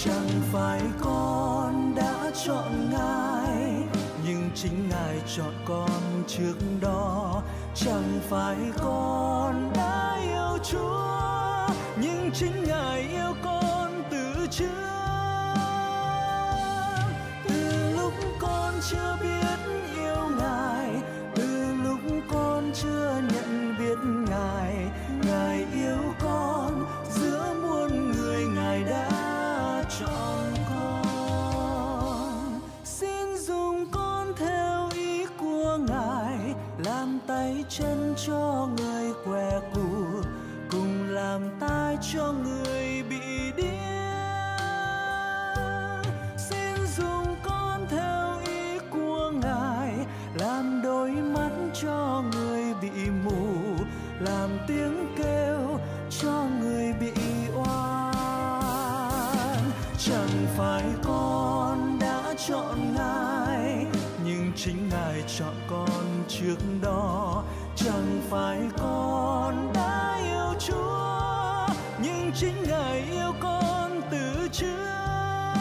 Chẳng phải con đã chọn Ngài, nhưng chính Ngài chọn con trước đó. Chẳng phải con đã yêu Chúa, nhưng chính Ngài yêu con từ trước. Từ lúc con chưa biết yêu Ngài, từ lúc con chưa nhận biết Ngài, Ngài yêu con giữa muôn người, Ngài đã chọn con. Xin dùng con theo ý của Ngài, làm tay chân cho người què cụt, cùng làm tai cho người bị điếc. Xin dùng con theo ý của Ngài, làm đôi mắt cho người bị mù, làm tiếng kêu cho người bị oan. Chẳng phải con đã chọn Ngài, nhưng chính Ngài chọn con trước đó. Chẳng phải con đã yêu Chúa, nhưng chính Ngài yêu con từ trước.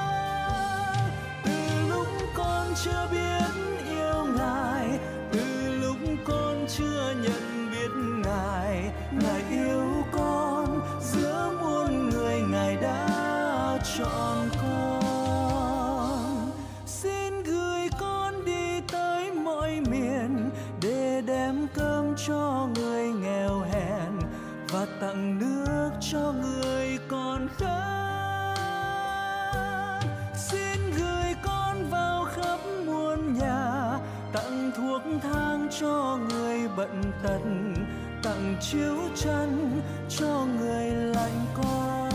Từ lúc con chưa biết yêu Ngài, từ lúc con chưa nhận biết Ngài, Ngài yêu con giữa muôn người, Ngài đã chọn con. Xin gửi con đi tới mọi miền để đem cơm cho người nghèo hèn và tặng nước cho người còn khát. Xin gửi con vào khắp muôn nhà, tặng thuốc thang cho người bận tật, tặng chiếu chân cho người lạnh co.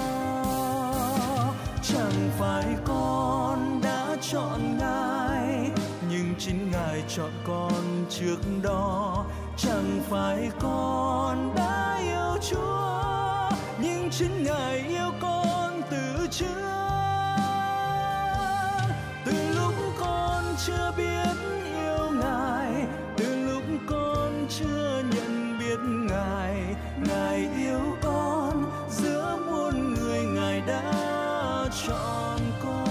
Chẳng phải con đã chọn Ngài, nhưng chính Ngài chọn con trước đó. Chẳng phải con đã yêu Chúa, nhưng chính Ngài yêu con từ trước. Từ lúc con chưa biết yêu Ngài, từ lúc con chưa nhận biết Ngài, Ngài yêu con giữa muôn người, Ngài đã chọn con.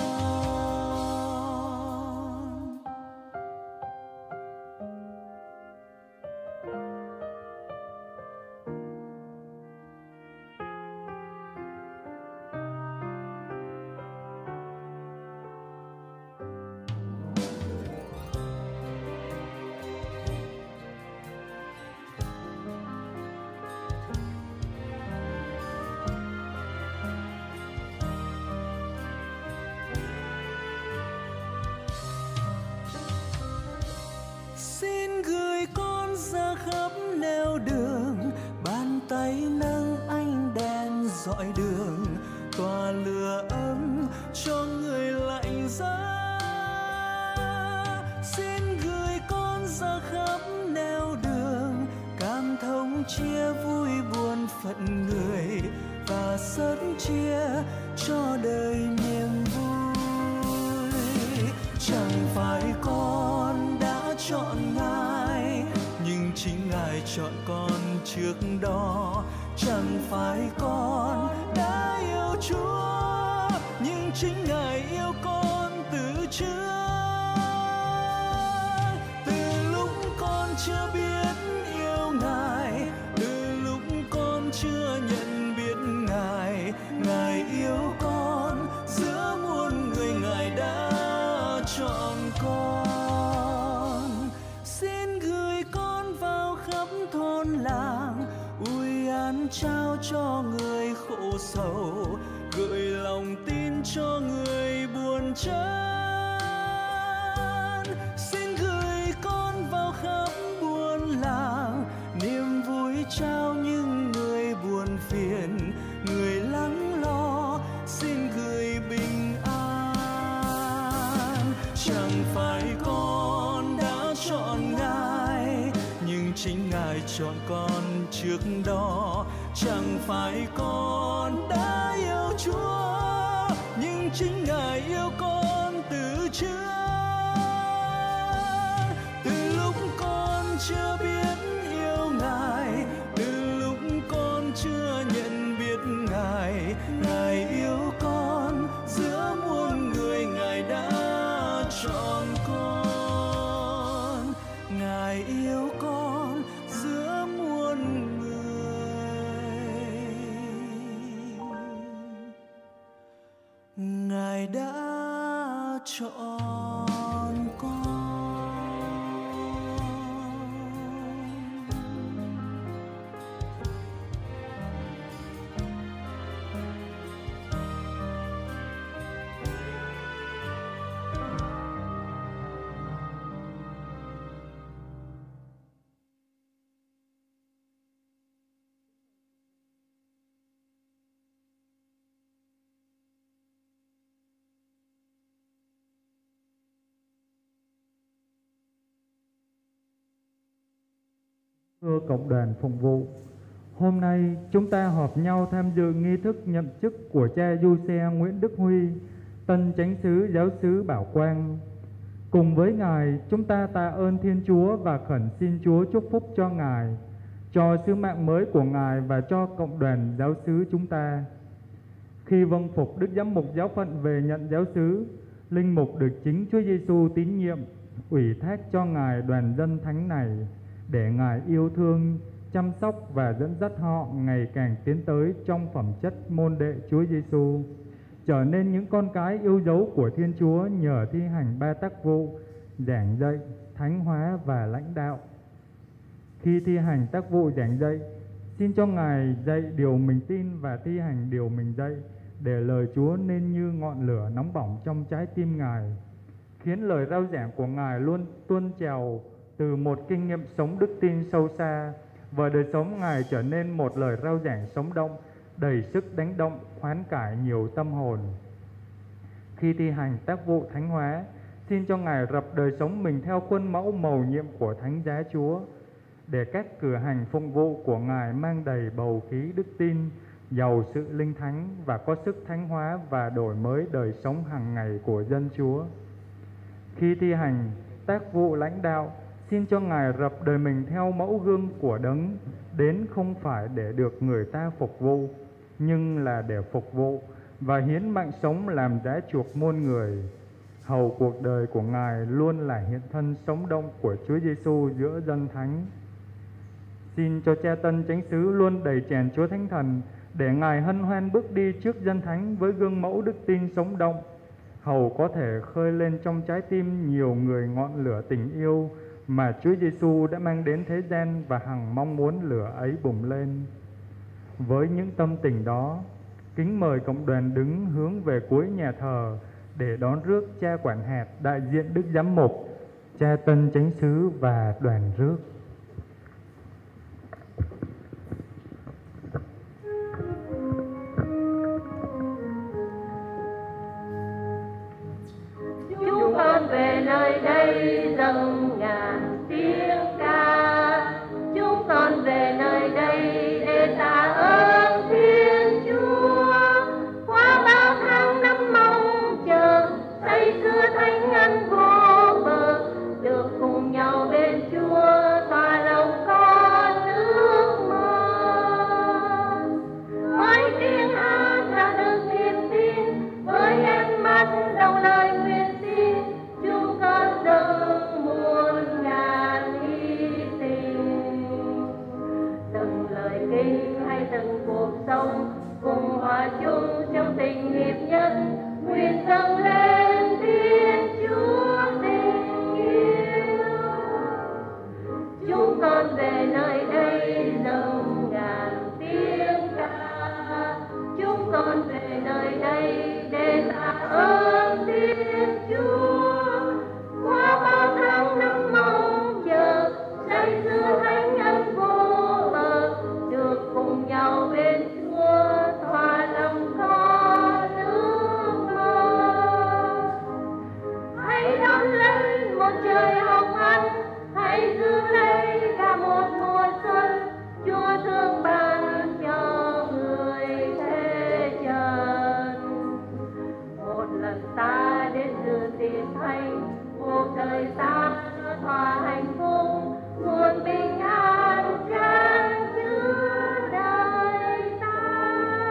Xin gửi con ra khắp nẻo đường, bàn tay nâng ánh đèn dọi đường, tỏa lửa ấm cho người lạnh giá. Xin gửi con ra khắp nẻo đường, cảm thông chia vui buồn phận người, và sớm chia cho đời niềm vui. Chẳng phải con đã chọn Ngài, nhưng chính Ngài chọn con trước đó. Chẳng phải con đã yêu Chúa, nhưng chính Ngài yêu con từ trước. Từ lúc con chưa biết yêu Ngài, từ lúc con chưa nhận biết Ngài, Ngài yêu con giữa muôn người, Ngài đã chọn con. Xin gửi con vào khắp thôn làng, ủi an trao cho người khổ sầu, gửi lòng tin cho người buồn chán. Xin gửi con vào khắp buôn làng, niềm vui trao những người buồn phiền, người lắng lo xin gửi bình an. Chẳng phải con đã chọn Ngài, nhưng chính Ngài chọn con trước đó. Chẳng phải con đã yêu Chúa, nhưng chính Ngài yêu con từ trước. Từ lúc con chưa biết yêu Ngài, từ lúc con chưa nhận biết Ngài, Ngài yêu con đã chọn con. Thưa cộng đoàn phụng vụ, hôm nay chúng ta họp nhau tham dự nghi thức nhậm chức của cha Du Xe Nguyễn Đức Huy, tân chánh xứ giáo xứ Bảo Quang. Cùng với Ngài, chúng ta tạ ơn Thiên Chúa và khẩn xin Chúa chúc phúc cho Ngài, cho sứ mạng mới của Ngài và cho cộng đoàn giáo xứ chúng ta. Khi vâng phục Đức Giám mục giáo phận về nhận giáo xứ, linh mục được chính Chúa Giêsu tín nhiệm, ủy thác cho Ngài đoàn dân thánh này, để Ngài yêu thương, chăm sóc và dẫn dắt họ ngày càng tiến tới trong phẩm chất môn đệ Chúa Giêsu, trở nên những con cái yêu dấu của Thiên Chúa nhờ thi hành ba tác vụ giảng dạy, thánh hóa và lãnh đạo. Khi thi hành tác vụ giảng dạy, xin cho Ngài dạy điều mình tin và thi hành điều mình dạy, để lời Chúa nên như ngọn lửa nóng bỏng trong trái tim Ngài, khiến lời rao giảng của Ngài luôn tuôn trào từ một kinh nghiệm sống đức tin sâu xa, và đời sống Ngài trở nên một lời rao giảng sống động, đầy sức đánh động, khoán cải nhiều tâm hồn. Khi thi hành tác vụ thánh hóa, xin cho Ngài rập đời sống mình theo khuôn mẫu mầu nhiệm của Thánh Giá Chúa, để các cử hành phụng vụ của Ngài mang đầy bầu khí đức tin, giàu sự linh thánh và có sức thánh hóa và đổi mới đời sống hàng ngày của dân Chúa. Khi thi hành tác vụ lãnh đạo, xin cho Ngài rập đời mình theo mẫu gương của Đấng, đến không phải để được người ta phục vụ, nhưng là để phục vụ và hiến mạng sống làm giá chuộc muôn người. Hầu cuộc đời của Ngài luôn là hiện thân sống động của Chúa Giêsu giữa dân thánh. Xin cho cha tân chánh xứ luôn đầy tràn Chúa Thánh Thần, để Ngài hân hoan bước đi trước dân thánh với gương mẫu đức tin sống động, hầu có thể khơi lên trong trái tim nhiều người ngọn lửa tình yêu mà Chúa Giêsu đã mang đến thế gian và hằng mong muốn lửa ấy bùng lên. Với những tâm tình đó, kính mời cộng đoàn đứng hướng về cuối nhà thờ để đón rước cha quản hạt, đại diện Đức Giám mục, cha tân chánh xứ và đoàn rước. Chúng con về nơi đây dâng ngàn tiếng ca, chúng con về nơi đây để tạ ơn Thiên Chúa. Qua bao tháng năm mong chờ, say sưa thánh ân vô bờ, được cùng nhau bên Chúa tỏa lòng con ước mơ. Với tiếng hát ra được niềm tin, với ánh mắt đồng lời nguyện xin, chúng con dâng muôn ngàn hy sinh. Từng lời kinh hay từng cuộc sống, cùng hòa chung trong tình hiệp nhân, nguyện dâng lên Thiên Chúa tình yêu. Chúng con về nơi đây dâng ngàn tiếng ca, chúng con về nơi đây để tạ ơn Thiên Chúa. Qua bao tháng năm mong chờ, say sưa thánh ân vô bờ, được cùng nhau bên Chúa thỏa lòng con ước mơ. Hãy đón lấy một trời hồng ân, hãy giữ lấy cả một mùa xuân, Chúa thương ban cho người thế trần. Một lần ta đến dự tiệc thánh, cuộc đời ta thỏa hạnh phúc, nguồn bình an chan chứa đời ta.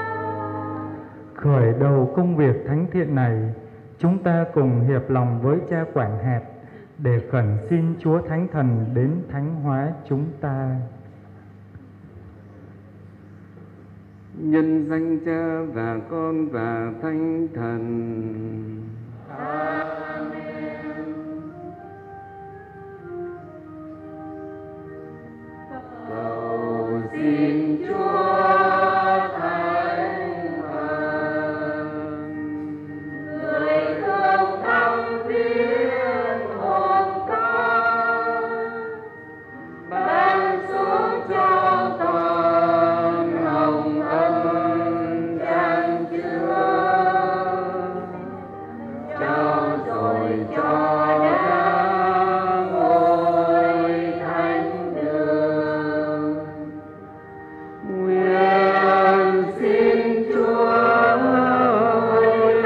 Khởi đầu công việc thánh thiện này, chúng ta cùng hiệp lòng với cha quản hạt để khẩn xin Chúa Thánh Thần đến thánh hóa chúng ta. Nhân danh Cha và Con và Thánh Thần. Cầu xin Chúa Thánh Thần, người thương thăm viếng hồn con, ban xuống cho con hồng ân chan chứa, trao dồi cho đã ngôi thánh đường. nguyện xin Chúa hồi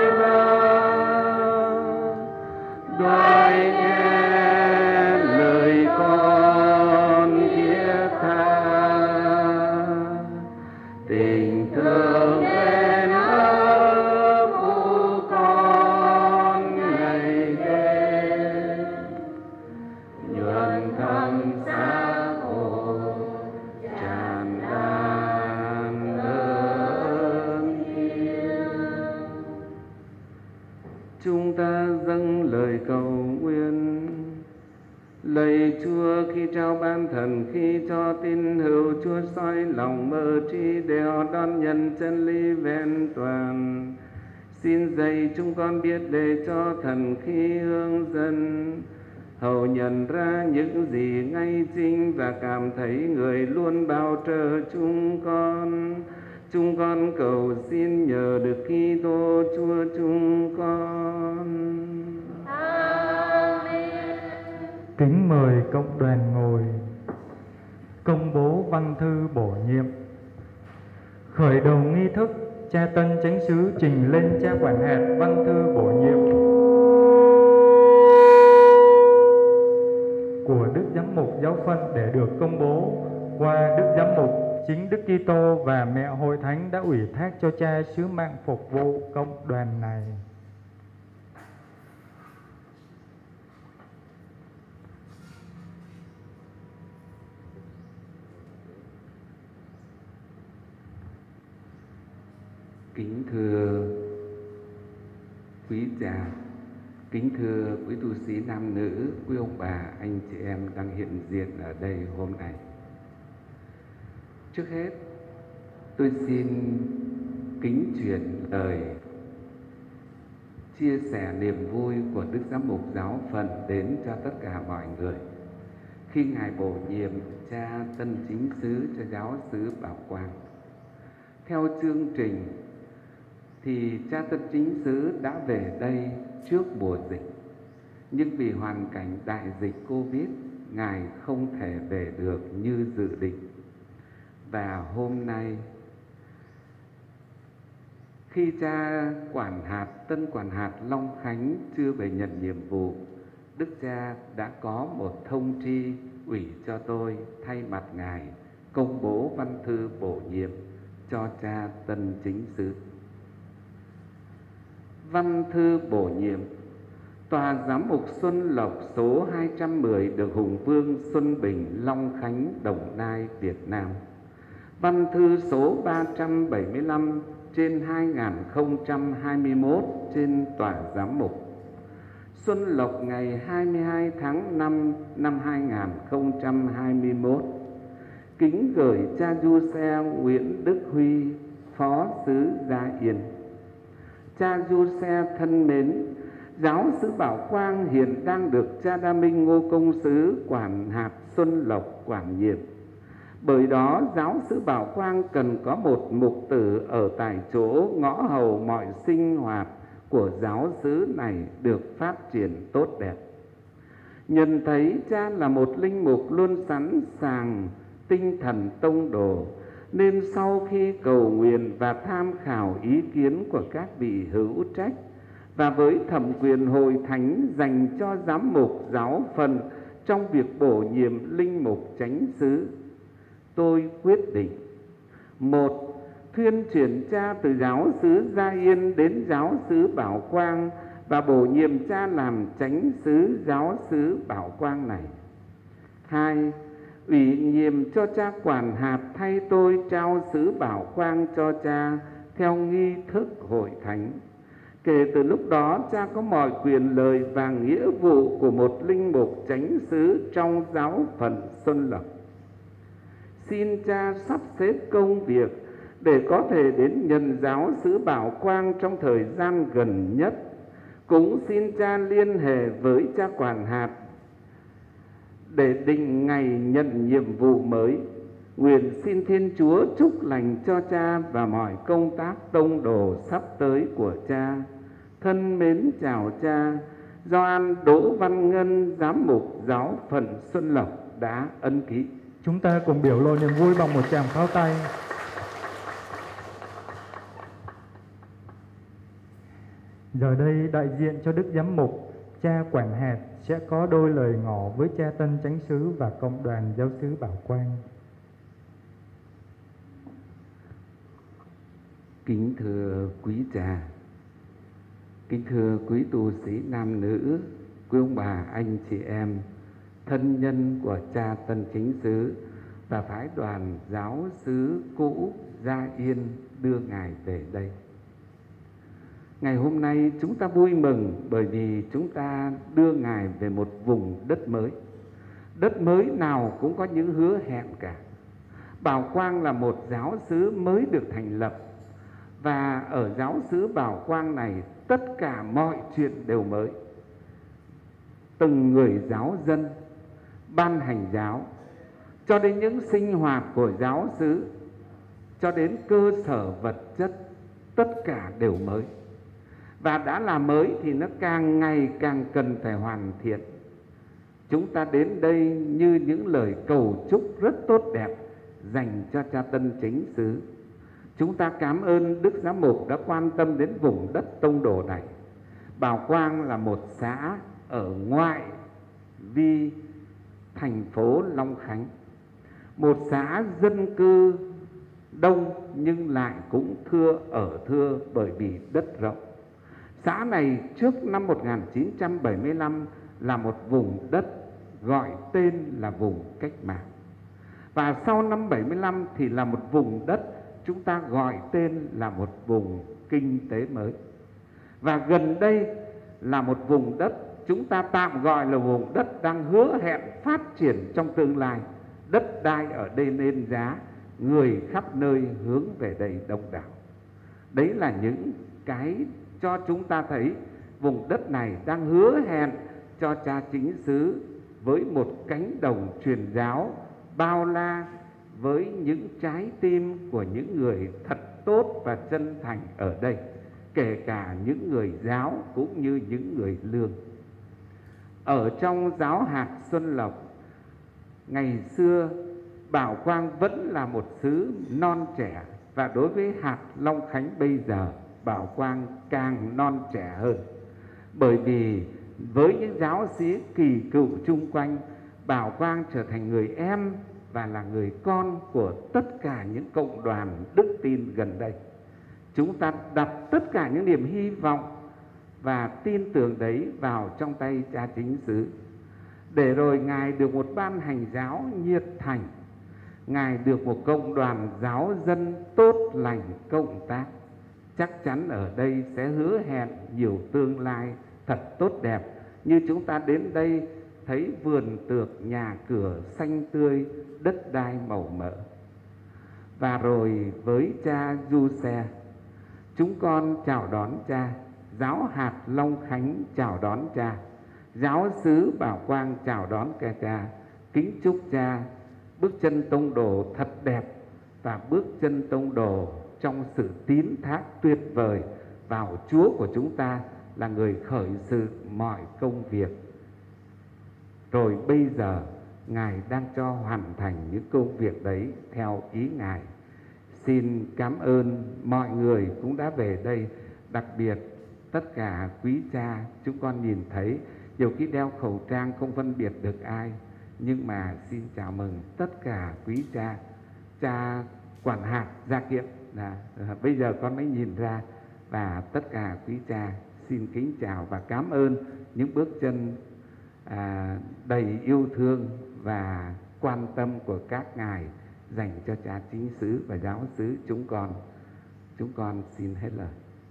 đoái nghe lời con thiết tha, tình thương bên ấp của con ngày đêm, nhuần thầm xác hồn tràn lan ơn yêu. Chúng ta dâng lời cầu nguyện. Lạy Chúa, khi trao ban thần, khi cho tín hữu Chúa soi lòng mơ trí để họ đón nhận chân lý vẹn toàn, xin dạy chúng con biết để cho thần khi hướng dẫn, hầu nhận ra những gì ngay chính và cảm thấy người luôn bảo trợ chúng con. Chúng con cầu xin nhờ được Kitô Chúa chúng con. Kính mời cộng đoàn ngồi. Công bố văn thư bổ nhiệm. Khởi đầu nghi thức, cha Tân Chánh Sứ trình lên cha quản hạt văn thư bổ nhiệm của Đức Giám mục Giáo phận để được công bố qua Đức Giám mục. Chính Đức Kitô và Mẹ Hội Thánh đã ủy thác cho cha sứ mạng phục vụ cộng đoàn này. Kính thưa quý cha, kính thưa quý tu sĩ nam nữ, quý ông bà, anh chị em đang hiện diện ở đây hôm nay. Trước hết, tôi xin kính truyền lời chia sẻ niềm vui của Đức Giám mục Giáo phận đến cho tất cả mọi người khi Ngài bổ nhiệm cha Tân Chính Sứ cho Giáo xứ Bảo Quang. Theo chương trình thì cha Tân Chính Sứ đã về đây trước mùa dịch, nhưng vì hoàn cảnh đại dịch Covid, Ngài không thể về được như dự định. Và hôm nay, khi cha Tân quản hạt Long Khánh chưa về nhận nhiệm vụ, Đức cha đã có một thông tri ủy cho tôi thay mặt Ngài công bố văn thư bổ nhiệm cho cha Tân Chính Sứ. Văn thư bổ nhiệm. Tòa Giám mục Xuân Lộc số 210 đường Hùng Vương, Xuân Bình, Long Khánh, Đồng Nai, Việt Nam. Văn thư số 375 trên 2021 trên Tòa Giám mục. Xuân Lộc ngày 22 tháng 5 năm 2021. Kính gửi cha Du Xe Nguyễn Đức Huy, Phó xứ Gia Yên. Cha Du Xe thân mến, Giáo xứ Bảo Quang hiện đang được cha Đa Minh Ngô Công Sứ quản hạt Xuân Lộc quản nhiệm. Bởi đó, Giáo xứ Bảo Quang cần có một mục tử ở tại chỗ ngõ hầu mọi sinh hoạt của giáo xứ này được phát triển tốt đẹp. Nhận thấy cha là một linh mục luôn sẵn sàng tinh thần tông đồ, nên sau khi cầu nguyện và tham khảo ý kiến của các vị hữu trách, và với thẩm quyền hội thánh dành cho giám mục giáo phận trong việc bổ nhiệm linh mục chánh xứ, tôi quyết định: 1. Thuyên chuyển cha từ giáo xứ Gia Yên đến giáo xứ Bảo Quang và bổ nhiệm cha làm chánh xứ giáo xứ Bảo Quang này. 2. ủy nhiệm cho cha quản hạt thay tôi trao sứ bảo quang cho cha theo nghi thức hội thánh. Kể từ lúc đó, cha có mọi quyền lợi và nghĩa vụ của một linh mục chánh xứ trong giáo phận Xuân Lộc. Xin cha sắp xếp công việc để có thể đến nhận giáo sứ bảo quang trong thời gian gần nhất. Cũng xin cha liên hệ với cha quản hạt để định ngày nhận nhiệm vụ mới. Nguyện xin Thiên Chúa chúc lành cho cha và mọi công tác tông đồ sắp tới của cha. Thân mến chào cha. Gioan Đỗ Văn Ngân, giám mục giáo phận Xuân Lộc đã ân ký. Chúng ta cùng biểu lộ niềm vui bằng một tràng pháo tay. Giờ đây, đại diện cho Đức Giám mục, cha quản hạt sẽ có đôi lời ngỏ với cha Tân Chánh xứ và cộng đoàn giáo xứ Bảo Quang. Kính thưa quý cha, kính thưa quý tu sĩ nam nữ, quý ông bà, anh chị em, thân nhân của cha Tân Chánh xứ và phái đoàn giáo xứ cũ Gia Yên đưa ngài về đây. Ngày hôm nay chúng ta vui mừng bởi vì chúng ta đưa ngài về một vùng đất mới. Đất mới nào cũng có những hứa hẹn cả. Bảo Quang là một giáo xứ mới được thành lập, và ở giáo xứ Bảo Quang này tất cả mọi chuyện đều mới. Từng người giáo dân, ban hành giáo, cho đến những sinh hoạt của giáo xứ, cho đến cơ sở vật chất, tất cả đều mới. Và đã là mới thì nó càng ngày càng cần phải hoàn thiện. Chúng ta đến đây như những lời cầu chúc rất tốt đẹp dành cho cha Tân Chánh xứ. Chúng ta cảm ơn Đức Giám mục đã quan tâm đến vùng đất tông đồ này. Bảo Quang là một xã ở ngoại vi thành phố Long Khánh, một xã dân cư đông nhưng lại cũng thưa bởi vì đất rộng. Xã này trước năm 1975 là một vùng đất gọi tên là vùng cách mạng. Và sau năm 75 thì là một vùng đất chúng ta gọi tên là một vùng kinh tế mới. Và gần đây là một vùng đất chúng ta tạm gọi là vùng đất đang hứa hẹn phát triển trong tương lai. Đất đai ở đây lên giá, người khắp nơi hướng về đây đông đảo. Đấy là những cái cho chúng ta thấy vùng đất này đang hứa hẹn cho cha chính xứ với một cánh đồng truyền giáo bao la, với những trái tim của những người thật tốt và chân thành ở đây, kể cả những người giáo cũng như những người lương. Ở trong giáo hạt Xuân Lộc, ngày xưa Bảo Quang vẫn là một xứ non trẻ, và đối với hạt Long Khánh bây giờ, Bảo Quang càng non trẻ hơn. Bởi vì với những giáo sĩ kỳ cựu chung quanh, Bảo Quang trở thành người em và là người con của tất cả những cộng đoàn đức tin gần đây. Chúng ta đặt tất cả những niềm hy vọng và tin tưởng đấy vào trong tay cha chính xứ, để rồi Ngài được một ban hành giáo nhiệt thành, Ngài được một cộng đoàn giáo dân tốt lành cộng tác. Chắc chắn ở đây sẽ hứa hẹn nhiều tương lai thật tốt đẹp, như chúng ta đến đây thấy vườn tược, nhà cửa xanh tươi, đất đai màu mỡ. Và rồi với cha Du Xe, chúng con chào đón cha, giáo hạt Long Khánh chào đón cha, giáo xứ Bảo Quang chào đón cha. Kính chúc cha bước chân tông đồ thật đẹp, và bước chân tông đồ trong sự tín thác tuyệt vời vào Chúa của chúng ta, là người khởi sự mọi công việc. Rồi bây giờ Ngài đang cho hoàn thành những công việc đấy theo ý Ngài. Xin cảm ơn mọi người cũng đã về đây, đặc biệt tất cả quý cha. Chúng con nhìn thấy nhiều khi đeo khẩu trang không phân biệt được ai, nhưng mà xin chào mừng tất cả quý cha. Cha quản hạt Gia Kiệm bây giờ con mới nhìn ra, và tất cả quý cha xin kính chào và cảm ơn những bước chân đầy yêu thương và quan tâm của các ngài dành cho cha chính xứ và giáo xứ chúng con xin hết lời.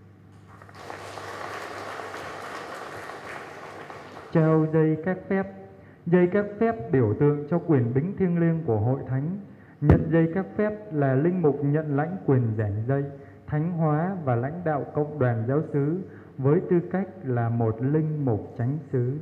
Trao dây các phép. Dây các phép biểu tượng cho quyền bính thiêng liêng của hội thánh. Nhận dây các phép là linh mục nhận lãnh quyền giảng dạy, thánh hóa và lãnh đạo cộng đoàn giáo xứ với tư cách là một linh mục chánh xứ.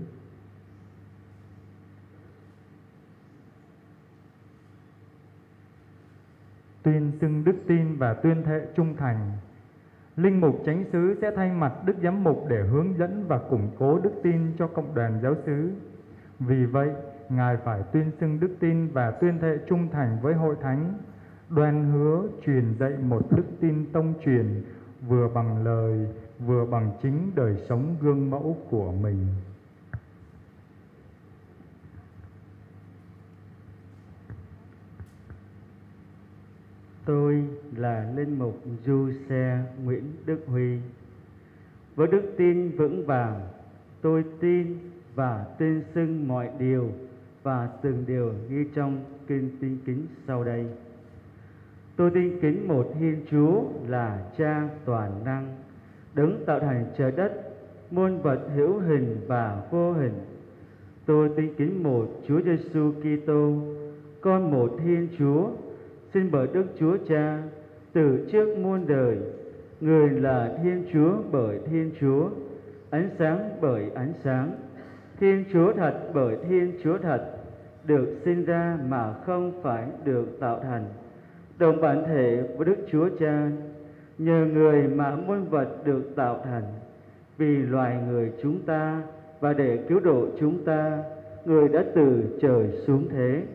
Tuyên xưng đức tin và tuyên thệ trung thành. Linh mục chánh xứ sẽ thay mặt Đức Giám mục để hướng dẫn và củng cố đức tin cho cộng đoàn giáo xứ. Vì vậy, Ngài phải tuyên xưng đức tin và tuyên thệ trung thành với hội thánh, đoan hứa truyền dạy một đức tin tông truyền vừa bằng lời, vừa bằng chính đời sống gương mẫu của mình. Tôi là linh mục Du Xe Nguyễn Đức Huy. Với đức tin vững vàng, tôi tin và tuyên xưng mọi điều và từng điều ghi trong kinh tin kính sau đây. Tôi tin kính một Thiên Chúa là Cha toàn năng, đấng tạo thành trời đất, muôn vật hữu hình và vô hình. Tôi tin kính một Chúa Giêsu Kitô, con một Thiên Chúa, sinh bởi Đức Chúa Cha từ trước muôn đời, người là Thiên Chúa bởi Thiên Chúa, ánh sáng bởi ánh sáng, Thiên Chúa thật bởi Thiên Chúa thật, được sinh ra mà không phải được tạo thành, đồng bản thể với Đức Chúa Cha, nhờ người mà muôn vật được tạo thành. Vì loài người chúng ta và để cứu độ chúng ta, người đã từ trời xuống thế.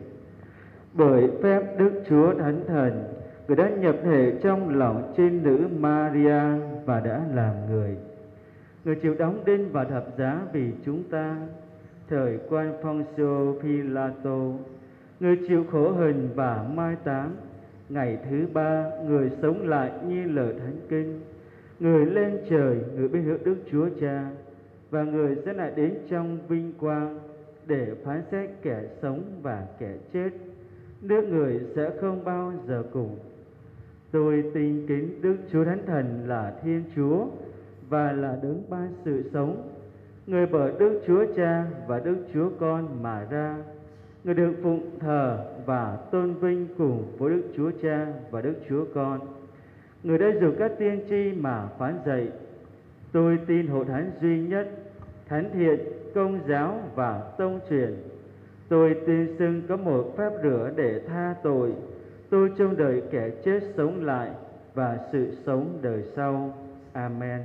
Bởi phép Đức Chúa Thánh Thần, người đã nhập thể trong lòng trinh nữ Maria và đã làm người. Người chịu đóng đinh và thập giá vì chúng ta, thời quan Poncio Pilato, người chịu khổ hình và mai táng. Ngày thứ ba, người sống lại như lời Thánh Kinh. Người lên trời, người bên hữu Đức Chúa Cha, và người sẽ lại đến trong vinh quang để phán xét kẻ sống và kẻ chết. Nước người sẽ không bao giờ cùng. Tôi tin kính Đức Chúa Thánh Thần là Thiên Chúa và là đấng ban sự sống, người bởi Đức Chúa Cha và Đức Chúa Con mà ra, người được phụng thờ và tôn vinh cùng với Đức Chúa Cha và Đức Chúa Con, người đã dùng các tiên tri mà phán dạy. Tôi tin hội thánh duy nhất, thánh thiện, công giáo và tông truyền. Tôi tin xưng có một phép rửa để tha tội. Tôi trông đợi kẻ chết sống lại và sự sống đời sau. Amen.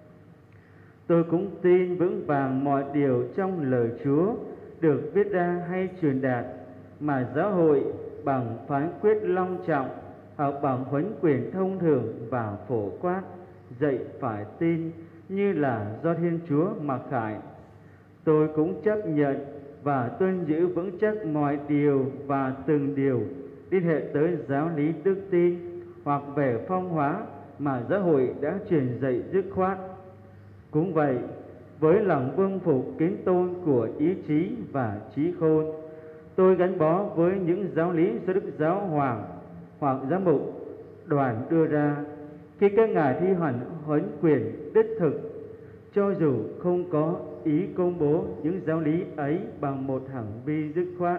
Tôi cũng tin vững vàng mọi điều trong lời Chúa được viết ra hay truyền đạt, mà giáo hội bằng phán quyết long trọng hoặc bằng huấn quyền thông thường và phổ quát dạy phải tin như là do Thiên Chúa mặc khải. Tôi cũng chấp nhận và tuân giữ vững chắc mọi điều và từng điều liên hệ tới giáo lý đức tin hoặc về phong hóa mà giáo hội đã truyền dạy dứt khoát. Cũng vậy, với lòng vâng phục kính tôn của ý chí và trí khôn, tôi gắn bó với những giáo lý do Đức Giáo Hoàng hoặc giám mục đoàn đưa ra khi các ngài thi hành huấn quyền đích thực, cho dù không có ý công bố những giáo lý ấy bằng một hành vi dứt khoát.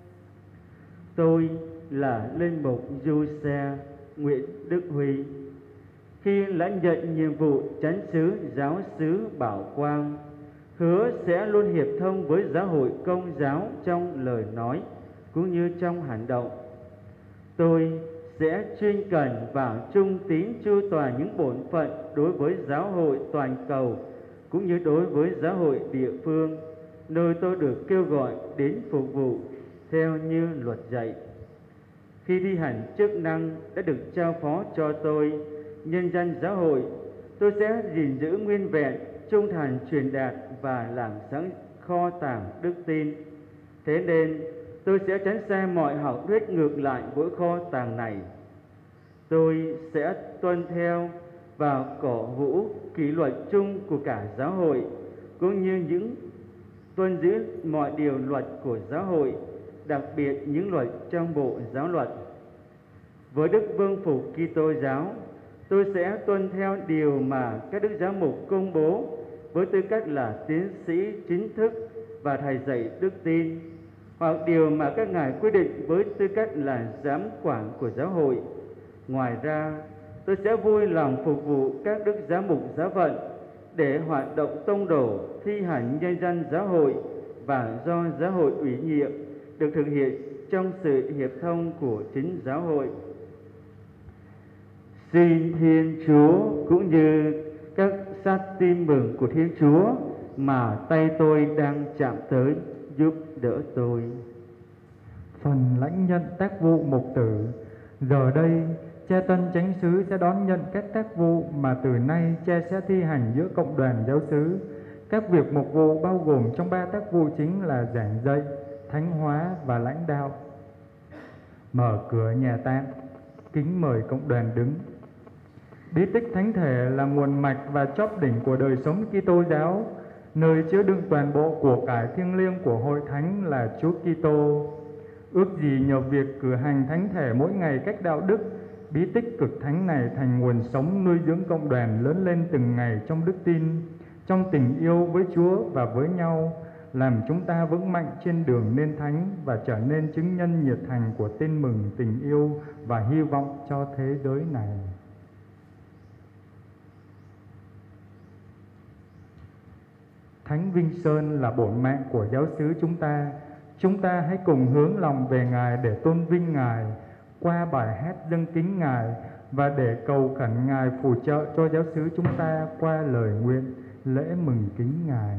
Tôi là linh mục Du Xe Nguyễn Đức Huy. Khi lãnh nhận nhiệm vụ chánh xứ giáo xứ Bảo Quang, hứa sẽ luôn hiệp thông với giáo hội Công giáo trong lời nói cũng như trong hành động. Tôi sẽ chuyên cần và trung tín chu toàn những bổn phận đối với giáo hội toàn cầu cũng như đối với giáo hội địa phương, nơi tôi được kêu gọi đến phục vụ theo như luật dạy. Khi thi hành chức năng đã được trao phó cho tôi, nhân danh giáo hội, tôi sẽ gìn giữ nguyên vẹn, trung thành truyền đạt và làm sáng kho tàng đức tin. Thế nên, tôi sẽ tránh xa mọi học thuyết ngược lại với kho tàng này. Tôi sẽ tuân theo và cổ vũ kỷ luật chung của cả giáo hội, cũng như những tuân giữ mọi điều luật của giáo hội đặc biệt những luật trong bộ giáo luật. Với đức vương phục Kitô giáo, tôi sẽ tuân theo điều mà các đức giám mục công bố với tư cách là tiến sĩ chính thức và thầy dạy đức tin, hoặc điều mà các ngài quy định với tư cách là giám quản của giáo hội. Ngoài ra, tôi sẽ vui lòng phục vụ các đức giám mục giáo phận để hoạt động tông đồ thi hành nhân dân giáo hội và do giáo hội ủy nhiệm được thực hiện trong sự hiệp thông của chính giáo hội. Xin Thiên Chúa cũng như các sát tin mừng của Thiên Chúa mà tay tôi đang chạm tới giúp đỡ tôi. Phần lãnh nhận tác vụ mục tử. Giờ đây, cha Tân Chánh xứ sẽ đón nhận các tác vụ mà từ nay cha sẽ thi hành giữa cộng đoàn giáo xứ. Các việc mục vụ bao gồm trong 3 tác vụ chính là giảng dạy, thánh hóa và lãnh đạo. Mở cửa nhà tạm, kính mời cộng đoàn đứng. Bí tích thánh thể là nguồn mạch và chóp đỉnh của đời sống Kitô giáo, nơi chứa đựng toàn bộ của cải thiêng liêng của hội thánh là Chúa Kitô. Ước gì nhờ việc cử hành thánh thể mỗi ngày cách đạo đức, bí tích cực thánh này thành nguồn sống nuôi dưỡng cộng đoàn lớn lên từng ngày trong đức tin, trong tình yêu với Chúa và với nhau, làm chúng ta vững mạnh trên đường nên thánh và trở nên chứng nhân nhiệt thành của tin mừng tình yêu và hy vọng cho thế giới này. Thánh Vinh Sơn là bổn mạng của giáo xứ chúng ta hãy cùng hướng lòng về Ngài để tôn vinh Ngài qua bài hát dâng kính Ngài và để cầu khẩn Ngài phù trợ cho giáo xứ chúng ta qua lời nguyện lễ mừng kính Ngài.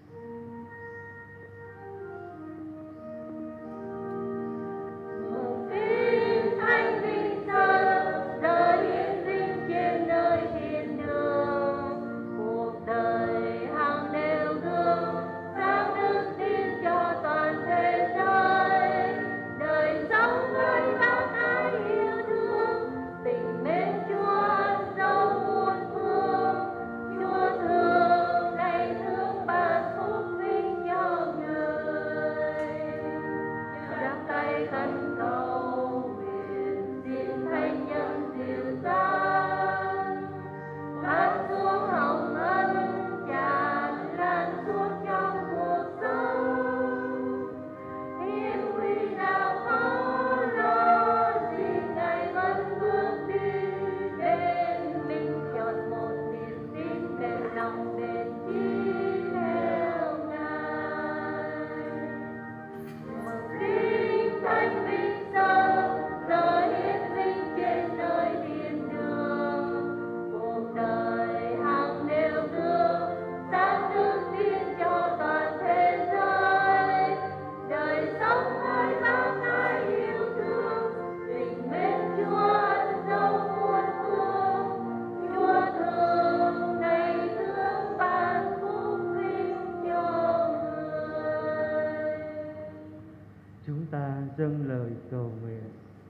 Dâng lời cầu nguyện.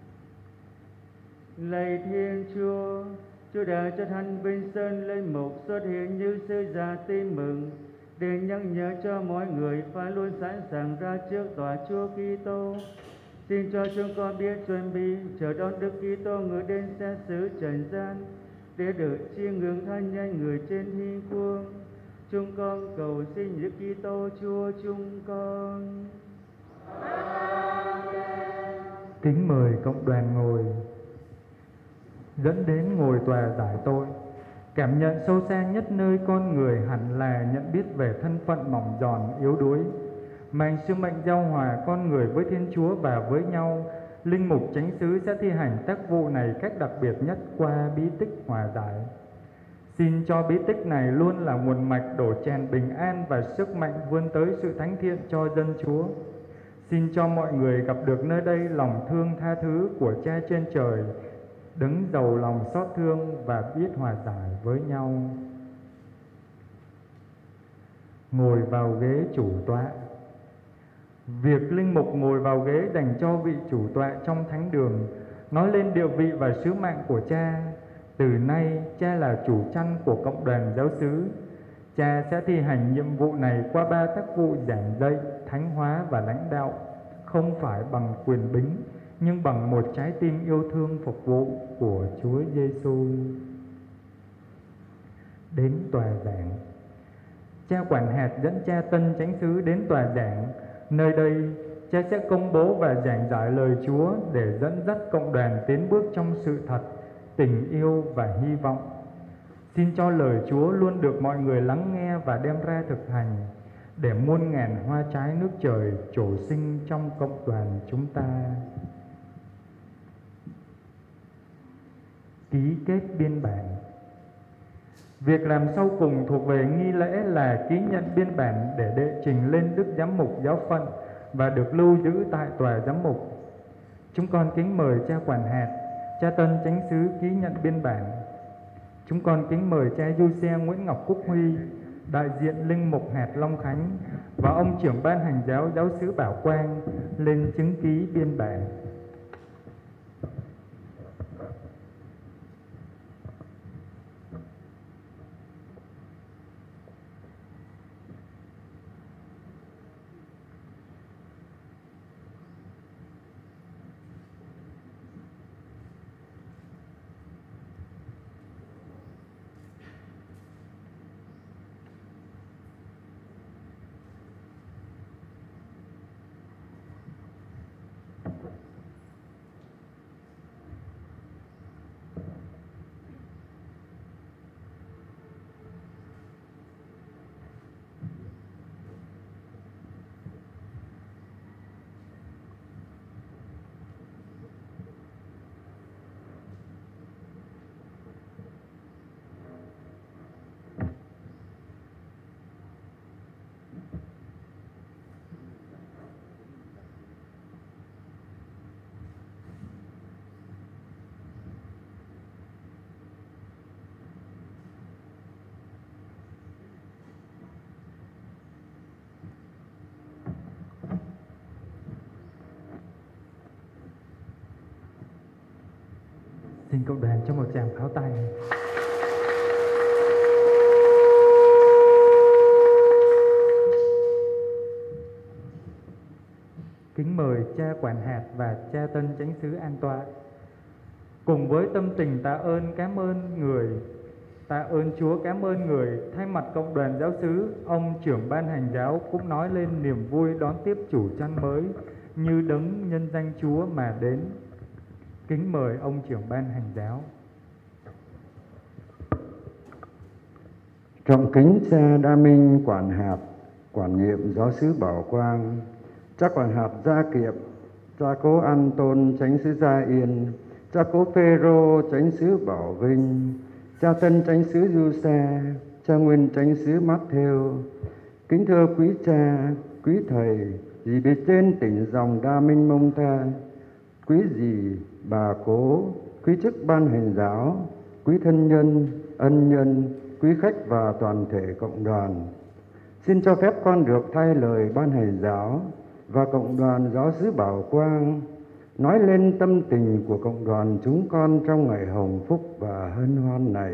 Lạy Thiên Chúa, Chúa đã cho Thánh Vinh Sơn lên mục xuất hiện như sứ giả tin mừng để nhắc nhở cho mọi người phải luôn sẵn sàng ra trước tòa Chúa Kitô. Xin cho chúng con biết chuẩn bị chờ đón Đức Kitô người đến xét xử trần gian để được chiêm ngưỡng thân nhân người trên thiên quốc. Chúng con cầu xin Đức Kitô Chúa chúng con. Kính mời cộng đoàn ngồi. Dẫn đến ngồi tòa giải tội. Cảm nhận sâu xa nhất nơi con người hẳn là nhận biết về thân phận mỏng giòn yếu đuối. Mang sứ mệnh giao hòa con người với Thiên Chúa và với nhau, linh mục chánh xứ sẽ thi hành tác vụ này cách đặc biệt nhất qua bí tích hòa giải. Xin cho bí tích này luôn là nguồn mạch đổ tràn bình an và sức mạnh vươn tới sự thánh thiện cho dân Chúa. Xin cho mọi người gặp được nơi đây lòng thương tha thứ của Cha trên trời, đấng giàu lòng xót thương và biết hòa giải với nhau. Ngồi vào ghế chủ tọa. Việc linh mục ngồi vào ghế dành cho vị chủ tọa trong thánh đường nói lên địa vị và sứ mạng của Cha. Từ nay, Cha là chủ chăn của cộng đoàn giáo xứ. Cha sẽ thi hành nhiệm vụ này qua 3 tác vụ giảng dạy, thánh hóa và lãnh đạo, không phải bằng quyền bính, nhưng bằng một trái tim yêu thương phục vụ của Chúa Giêsu. Đến tòa giảng. Cha quản hạt dẫn cha Tân Chánh xứ đến tòa giảng. Nơi đây, cha sẽ công bố và giảng giải lời Chúa để dẫn dắt cộng đoàn tiến bước trong sự thật, tình yêu và hy vọng. Xin cho lời Chúa luôn được mọi người lắng nghe và đem ra thực hành, để muôn ngàn hoa trái nước trời trổ sinh trong cộng đoàn chúng ta. Ký kết biên bản. Việc làm sau cùng thuộc về nghi lễ là ký nhận biên bản để đệ trình lên Đức Giám mục giáo phận và được lưu giữ tại tòa giám mục. Chúng con kính mời cha quản hạt, cha Tân Chánh xứ ký nhận biên bản. Chúng con kính mời cha Du Xe Nguyễn Ngọc Quốc Huy, đại diện linh mục hạt Long Khánh, và ông trưởng ban hành giáo giáo xứ Bảo Quang lên chứng ký biên bản. Xin cộng đoàn cho một tràng pháo tay. Kính mời cha quản hạt và cha Tân Chánh xứ an tọa. Cùng với tâm tình tạ ơn cảm ơn người, tạ ơn Chúa cảm ơn người, thay mặt cộng đoàn giáo xứ, ông trưởng ban hành giáo cũng nói lên niềm vui đón tiếp chủ chăn mới như đấng nhân danh Chúa mà đến. Kính mời ông trưởng ban hành giáo. Trọng kính cha Đa Minh quản hạt, quản nhiệm giáo xứ Bảo Quang, cha quản hạt Gia Kiệm, cha cố An Tôn Chánh xứ Gia Yên, cha cố Phêrô Chánh xứ Bảo Vinh, cha Tân Chánh xứ Du Xe, cha Nguyên Chánh xứ Matthew. Kính thưa quý cha, quý thầy, dì bề trên tỉnh dòng Đa Minh Mông Tha, quý dì, bà cố, quý chức ban hành giáo, quý thân nhân, ân nhân, quý khách và toàn thể cộng đoàn. Xin cho phép con được thay lời ban hành giáo và cộng đoàn giáo xứ Bảo Quang nói lên tâm tình của cộng đoàn chúng con trong ngày hồng phúc và hân hoan này.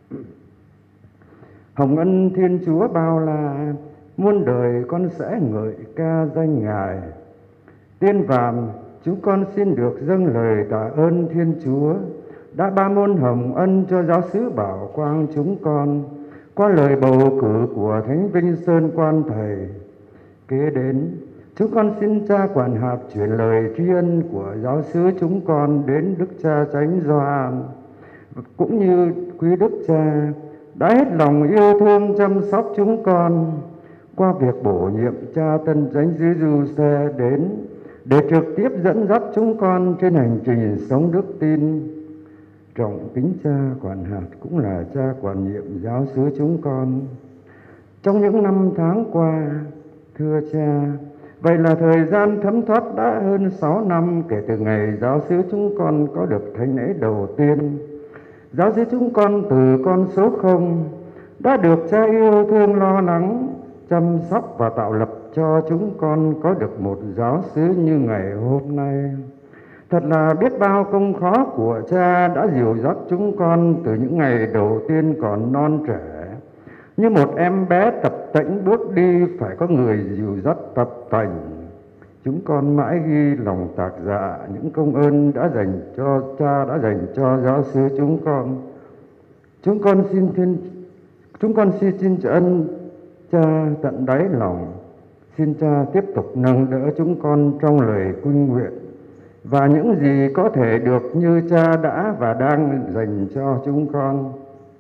Hồng ân Thiên Chúa bao la, muôn đời con sẽ ngợi ca danh Ngài. Tiên vạn, chúng con xin được dâng lời tạ ơn Thiên Chúa đã ban môn hồng ân cho giáo xứ Bảo Quang chúng con qua lời bầu cử của Thánh Vinh Sơn Quan Thầy. Kế đến, chúng con xin cha quản hạt chuyển lời tri ân của giáo xứ chúng con đến Đức Cha Chánh Gioan, cũng như quý Đức Cha đã hết lòng yêu thương chăm sóc chúng con qua việc bổ nhiệm cha Tân Chánh xứ Giuse đến để trực tiếp dẫn dắt chúng con trên hành trình sống đức tin. Trọng kính cha quản hạt cũng là cha quản nhiệm giáo xứ chúng con. Trong những năm tháng qua, thưa cha, vậy là thời gian thấm thoát đã hơn 6 năm kể từ ngày giáo xứ chúng con có được thánh lễ đầu tiên. Giáo xứ chúng con từ con số 0 đã được cha yêu thương lo lắng, chăm sóc và tạo lập cho chúng con có được một giáo xứ như ngày hôm nay. Thật là biết bao công khó của cha đã dìu dắt chúng con từ những ngày đầu tiên còn non trẻ. Như một em bé tập tễnh bước đi phải có người dìu dắt tập tành. chúng con mãi ghi lòng tạc dạ những công ơn đã dành cho cha, đã dành cho giáo xứ chúng con. Chúng con xin ân cha tận đáy lòng. Xin cha tiếp tục nâng đỡ chúng con trong lời quynh nguyện và những gì có thể được như cha đã và đang dành cho chúng con.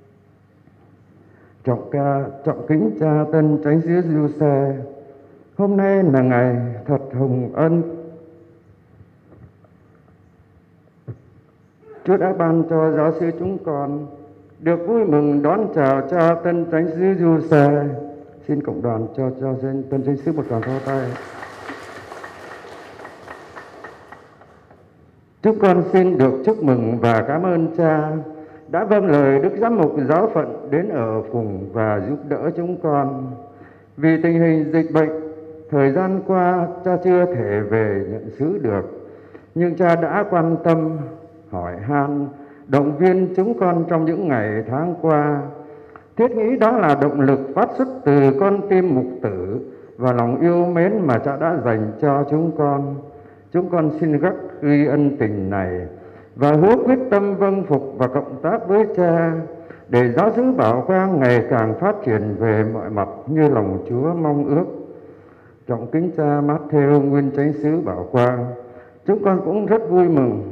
Trọng kính cha Tân Chánh Sứ Giuse, hôm nay là ngày thật hồng ân. Chúa đã ban cho giáo sư chúng con được vui mừng đón chào cha Tân Chánh Sứ Giuse. Xin cộng đoàn cho Tân Chánh Sứ một tràng pháo tay. Chúng con xin được chúc mừng và cảm ơn cha đã vâng lời Đức Giám mục giáo phận đến ở cùng và giúp đỡ chúng con. Vì tình hình dịch bệnh, thời gian qua cha chưa thể về nhận xứ được, nhưng cha đã quan tâm, hỏi han, động viên chúng con trong những ngày tháng qua. Thiết nghĩ đó là động lực phát xuất từ con tim mục tử và lòng yêu mến mà cha đã dành cho chúng con. Chúng con xin gác ghi ân tình này và hứa quyết tâm vâng phục và cộng tác với cha để giáo xứ Bảo Quang ngày càng phát triển về mọi mặt như lòng Chúa mong ước. Trọng kính cha Matthew nguyên Chánh Sứ Bảo Quang, chúng con cũng rất vui mừng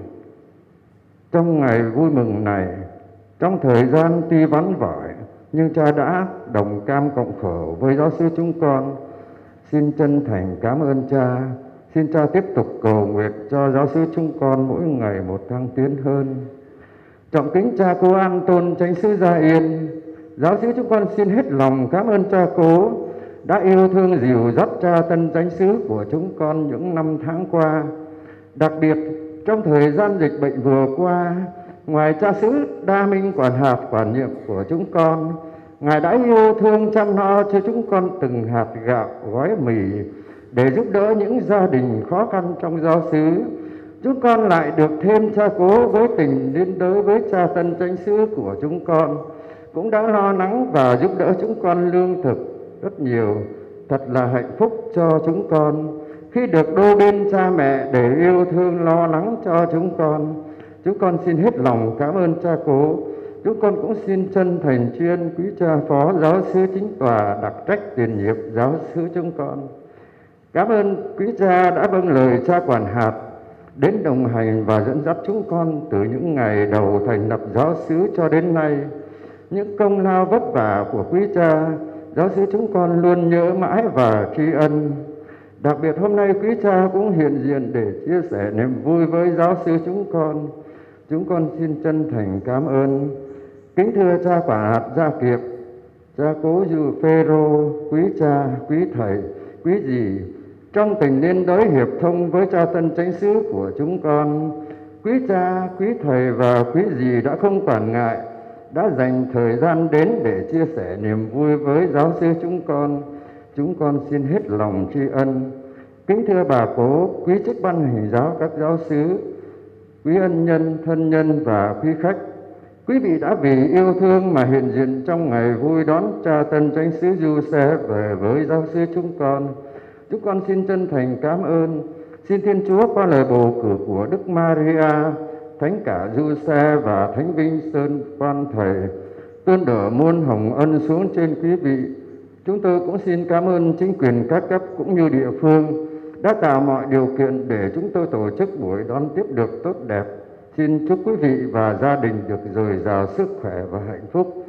trong ngày vui mừng này. Trong thời gian tuy vắng vợi, nhưng cha đã đồng cam cộng khổ với giáo xứ chúng con. Xin chân thành cảm ơn cha. Xin cha tiếp tục cầu nguyện cho giáo xứ chúng con mỗi ngày một thăng tiến hơn. Trọng kính cha Cố An Tôn Chánh Sứ Gia Yên, giáo xứ chúng con xin hết lòng cảm ơn cha Cố đã yêu thương dìu dắt cha Tân Chánh Sứ của chúng con những năm tháng qua. Đặc biệt trong thời gian dịch bệnh vừa qua, ngoài cha xứ Đa Minh quản hạt quản nhiệm của chúng con, Ngài đã yêu thương chăm lo cho chúng con từng hạt gạo gói mì để giúp đỡ những gia đình khó khăn trong giáo xứ. Chúng con lại được thêm cha Cố với tình liên đới với cha Tân Chánh Sứ của chúng con, cũng đã lo lắng và giúp đỡ chúng con lương thực rất nhiều. Thật là hạnh phúc cho chúng con khi được đôi bên cha mẹ để yêu thương lo lắng cho chúng con. Chúng con xin hết lòng cảm ơn cha Cố. Chúng con cũng xin chân thành tri ân quý cha Phó Giáo xứ Chính tòa đặc trách tiền nhiệm giáo xứ chúng con. Cảm ơn quý cha đã vâng lời cha quản hạt đến đồng hành và dẫn dắt chúng con từ những ngày đầu thành lập giáo xứ cho đến nay. Những công lao vất vả của quý cha, giáo xứ chúng con luôn nhớ mãi và tri ân. Đặc biệt hôm nay quý cha cũng hiện diện để chia sẻ niềm vui với giáo xứ chúng con. Chúng con xin chân thành cảm ơn. Kính thưa cha quản hạt Gia Kiệm, cha Cố Dư Phêrô, quý cha, quý thầy, quý dì, trong tình liên đới hiệp thông với cha Tân Chánh Sứ của chúng con, quý cha, quý thầy và quý dì đã không quản ngại, đã dành thời gian đến để chia sẻ niềm vui với giáo xứ chúng con. Chúng con xin hết lòng tri ân. Kính thưa bà Cố, quý chức ban hành giáo các giáo xứ, quý ân nhân, thân nhân và quý khách, quý vị đã vì yêu thương mà hiện diện trong ngày vui đón cha Tân Chánh Sứ Giuse về với giáo xứ chúng con. Chúng con xin chân thành cảm ơn. Xin Thiên Chúa qua lời bầu cử của Đức Maria, Thánh cả Giuse và Thánh Vinh Sơn Quan Thầy tuôn đổ muôn hồng ân xuống trên quý vị. Chúng tôi cũng xin cảm ơn chính quyền các cấp cũng như địa phương đã tạo mọi điều kiện để chúng tôi tổ chức buổi đón tiếp được tốt đẹp. Xin chúc quý vị và gia đình được dồi dào sức khỏe và hạnh phúc.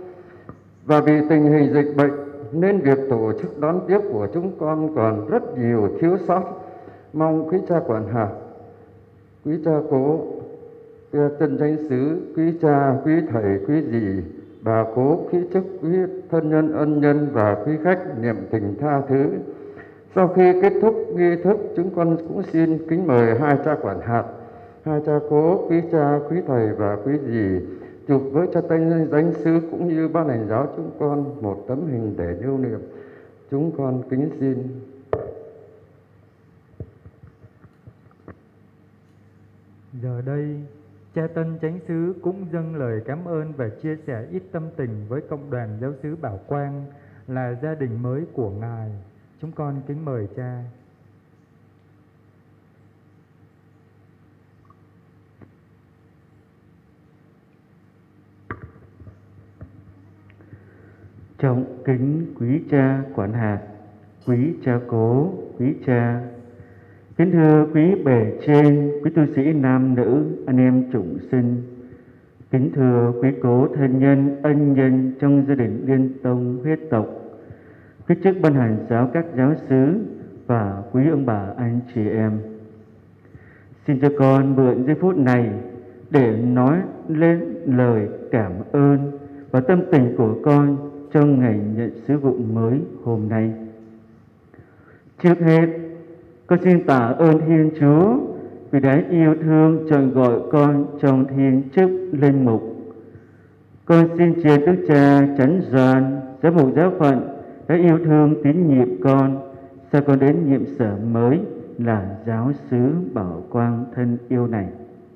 Và vì tình hình dịch bệnh nên việc tổ chức đón tiếp của chúng con còn rất nhiều thiếu sót. Mong quý cha quản hạt, quý cha Cố, quý Tân Chánh Sứ, quý cha, quý thầy, quý dì, bà Cố, quý chức, quý thân nhân, ân nhân và quý khách niệm tình tha thứ. Sau khi kết thúc nghi thức, chúng con cũng xin kính mời hai cha quản hạt, hai cha Cố, quý cha, quý thầy và quý dì chụp với cha Tân Chánh Sứ cũng như ban hành giáo chúng con một tấm hình để lưu niệm. Chúng con kính xin. Giờ đây, cha Tân Chánh Sứ cũng dâng lời cảm ơn và chia sẻ ít tâm tình với cộng đoàn giáo xứ Bảo Quang là gia đình mới của Ngài. Chúng con kính mời cha. Trọng kính quý cha quản hạt, quý cha cố, quý cha. Kính thưa quý bề trên, quý tu sĩ nam nữ, anh em chúng sinh. Kính thưa quý cố thân nhân, ân nhân trong gia đình Liên Tông huyết tộc, quý chức ban hành giáo các giáo xứ và quý ông bà anh chị em. Xin cho con mượn giây phút này để nói lên lời cảm ơn và tâm tình của con trong ngày nhận sứ vụ mới hôm nay. Trước hết, con xin tạ ơn Thiên Chúa vì đã yêu thương chọn gọi con trong thiên chức linh mục. Con xin trên Đức Cha Chánh Doan, giám mục giáo phận đã yêu thương tín nhiệm con, sao con đến nhiệm sở mới là giáo xứ Bảo Quang thân yêu này.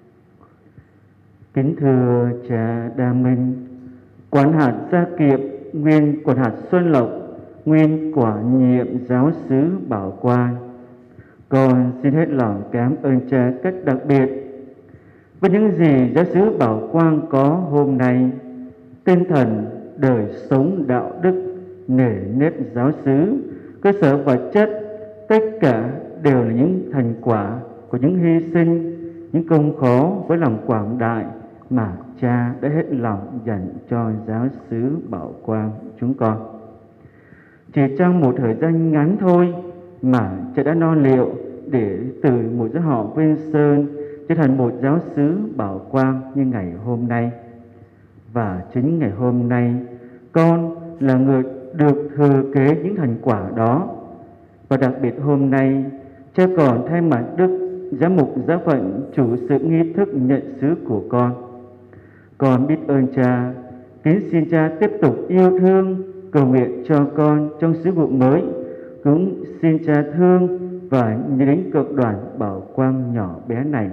Kính thưa cha Đa Minh, quản hạt Gia Kiệm, nguyên quản hạt Xuân Lộc, nguyên quản nhiệm giáo xứ Bảo Quang, con xin hết lòng cảm ơn cha cách đặc biệt với những gì giáo xứ Bảo Quang có hôm nay. Tinh thần, đời sống đạo đức, nề nếp giáo xứ, cơ sở vật chất, tất cả đều là những thành quả của những hy sinh, những công khó với lòng quảng đại mà cha đã hết lòng dành cho giáo xứ Bảo Quang chúng con. Chỉ trong một thời gian ngắn thôi mà cha đã lo liệu để từ một giáo họ Viên Sơn trở thành một giáo xứ Bảo Quang như ngày hôm nay. Và chính ngày hôm nay, con là người được thừa kế những thành quả đó. Và đặc biệt hôm nay, cha còn thay mặt Đức Giám mục giáo phận chủ sự nghi thức nhận sứ của con. Con biết ơn cha, kính xin cha tiếp tục yêu thương, cầu nguyện cho con trong sứ vụ mới. Cũng xin cha thương và nhớ đến cộng đoàn Bảo Quang nhỏ bé này.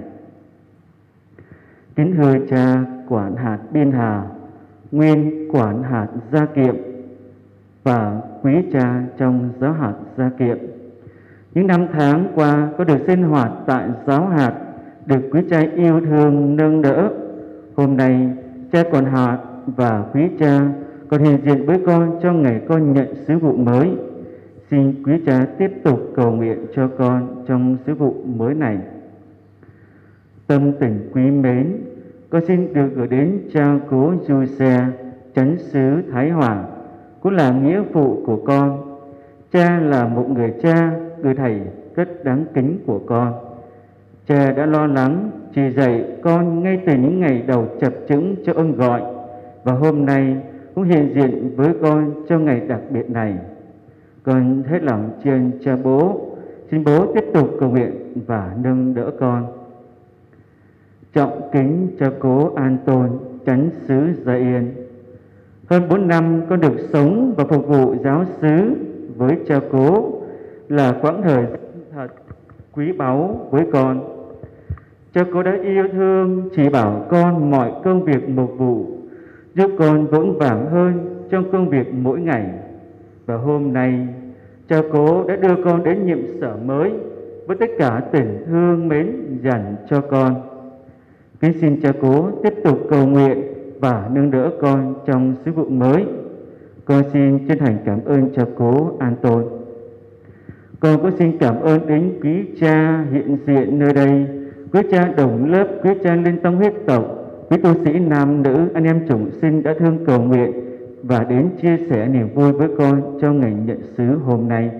Kính thưa cha quản hạt Biên Hà, nguyên quản hạt Gia Kiệm và quý cha trong giáo hạt Gia Kiệm, những năm tháng qua có được sinh hoạt tại giáo hạt, được quý cha yêu thương nâng đỡ. Hôm nay cha quản hạt và quý cha còn hiện diện với con trong ngày con nhận sứ vụ mới. Xin quý cha tiếp tục cầu nguyện cho con trong sứ vụ mới này. Tâm tình quý mến, con xin được gửi đến cha cố Du Xe, chánh xứ Thái Hòa, cũng là nghĩa phụ của con. Cha là một người cha, người thầy rất đáng kính của con. Cha đã lo lắng, chỉ dạy con ngay từ những ngày đầu chập chững cho ông gọi, và hôm nay cũng hiện diện với con trong ngày đặc biệt này. Con hết lòng tri ân cha bố, xin bố tiếp tục cầu nguyện và nâng đỡ con. Trọng kính cha cố An Tôn, chánh xứ Gia Yên. Hơn 4 năm con được sống và phục vụ giáo xứ với cha cố là quãng thời gian thật quý báu với con. Cha cố đã yêu thương chỉ bảo con mọi công việc mục vụ, giúp con vững vàng hơn trong công việc mỗi ngày. Và hôm nay, cha cố đã đưa con đến nhiệm sở mới với tất cả tình thương mến dành cho con. Kính xin cha cố tiếp tục cầu nguyện và nâng đỡ con trong sứ vụ mới. Con xin chân thành cảm ơn cha cố An Tôn. Con cũng xin cảm ơn đến quý cha hiện diện nơi đây, quý cha đồng lớp, quý cha Liên Tông huyết tộc, quý tu sĩ nam nữ, anh em chủng sinh đã thương cầu nguyện và đến chia sẻ niềm vui với con trong ngày nhận sứ hôm nay.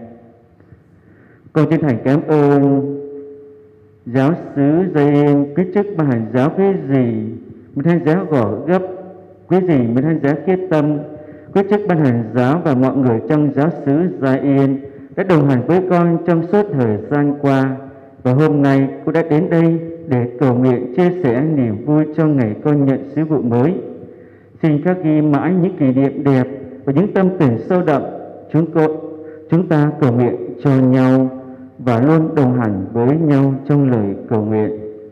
Con chân thành cảm ơn giáo xứ Gia Yên, quý chức ban hành giáo quý dì Minh Thánh Giá Gò Gấp, quý dì Minh Thánh Giá Kiết Tâm, quý chức ban hành giáo và mọi người trong giáo xứ Gia Yên đã đồng hành với con trong suốt thời gian qua, và hôm nay cũng đã đến đây để cầu nguyện chia sẻ niềm vui trong ngày con nhận sứ vụ mới. Xin khắc ghi mãi những kỷ niệm đẹp và những tâm tình sâu đậm chúng ta cầu nguyện cho nhau và luôn đồng hành với nhau trong lời cầu nguyện.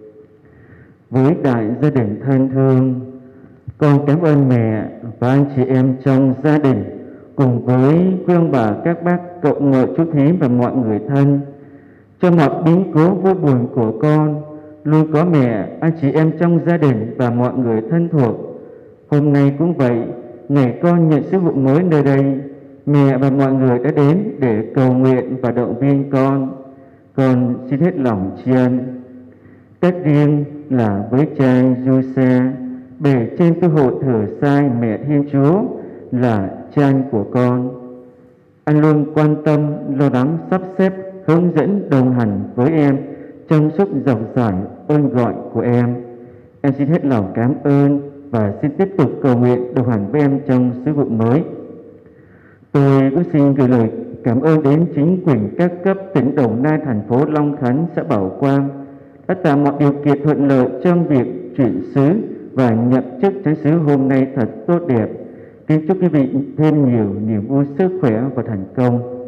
Với đại gia đình thân thương, con cảm ơn mẹ và anh chị em trong gia đình, cùng với quý ông bà, các bác, cậu ngợ, chú thím và mọi người thân. Trong mọi biến cố vui buồn của con, luôn có mẹ, anh chị em trong gia đình và mọi người thân thuộc. Hôm nay cũng vậy, ngày con nhận sứ vụ mới nơi đây, mẹ và mọi người đã đến để cầu nguyện và động viên con. Con xin hết lòng tri ân. Tết riêng là với cha Giuse, bề trên tư hộ thừa sai mẹ Thiên Chúa là cha anh của con. Anh luôn quan tâm, lo lắng, sắp xếp, hướng dẫn, đồng hành với em trong suốt dòng dải ơn gọi của em. Em xin hết lòng cảm ơn và xin tiếp tục cầu nguyện đồng hành với em trong sứ vụ mới. Tôi cũng xin gửi lời cảm ơn đến chính quyền các cấp tỉnh Đồng Nai, thành phố Long Khánh, xã Bảo Quang đã tạo mọi điều kiện thuận lợi trong việc chuyển xứ và nhậm chức chánh xứ hôm nay thật tốt đẹp. Kính chúc quý vị thêm nhiều niềm vui, sức khỏe và thành công.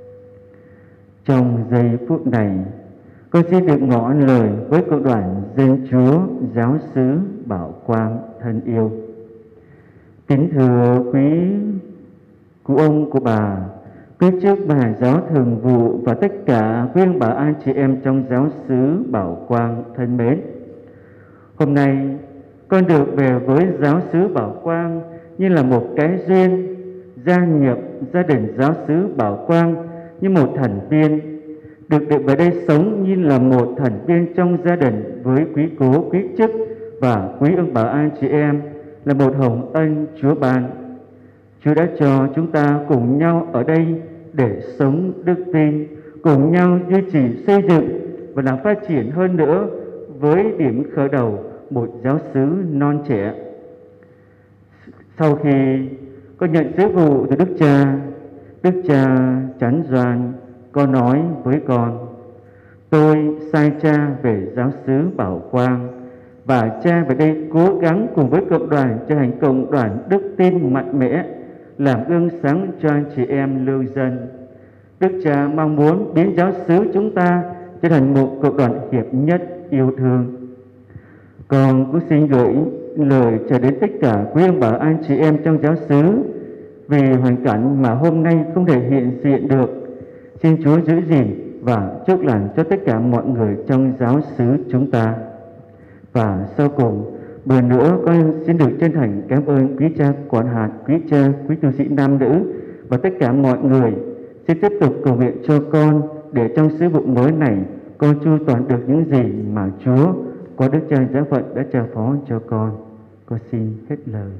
Trong giây phút này, con xin được ngỏ lời với cộng đoàn Dân Chúa Giáo xứ Bảo Quang thân yêu. Kính thưa quý cụ ông, cụ bà, quý chức bà giáo thường vụ và tất cả quý ông bà anh chị em trong giáo xứ Bảo Quang thân mến. Hôm nay con được về với giáo xứ Bảo Quang như là một cái duyên, gia nhập gia đình giáo xứ Bảo Quang như một thành viên, được về đây sống như là một thành viên trong gia đình với quý cố, quý chức và quý ông bà anh chị em là một hồng ân Chúa ban. Chúa đã cho chúng ta cùng nhau ở đây để sống đức tin, cùng nhau duy trì xây dựng và làm phát triển hơn nữa với điểm khởi đầu một giáo xứ non trẻ. Sau khi con nhận sứ vụ từ Đức Cha Chánh Doan có nói với con: tôi sai cha về giáo xứ Bảo Quang và cha về đây cố gắng cùng với cộng đoàn trở thành cộng đoàn đức tin mạnh mẽ, làm gương sáng cho anh chị em lưu dân. Đức Cha mong muốn biến giáo xứ chúng ta trở thành một cộng đoàn hiệp nhất yêu thương. Con cũng xin gửi lời chào đến tất cả quý ông bà anh chị em trong giáo xứ. Vì hoàn cảnh mà hôm nay không thể hiện diện được, xin Chúa giữ gìn và chúc lành cho tất cả mọi người trong giáo xứ chúng ta. Và sau cùng, bữa nữa con xin được chân thành cảm ơn quý cha quản hạt, quý cha, quý tu sĩ nam nữ và tất cả mọi người. Xin tiếp tục cầu nguyện cho con để trong sứ vụ mới này con chu toàn được những gì mà Chúa qua Đức Cha Giáo phận đã trao phó cho con. Con xin hết lời.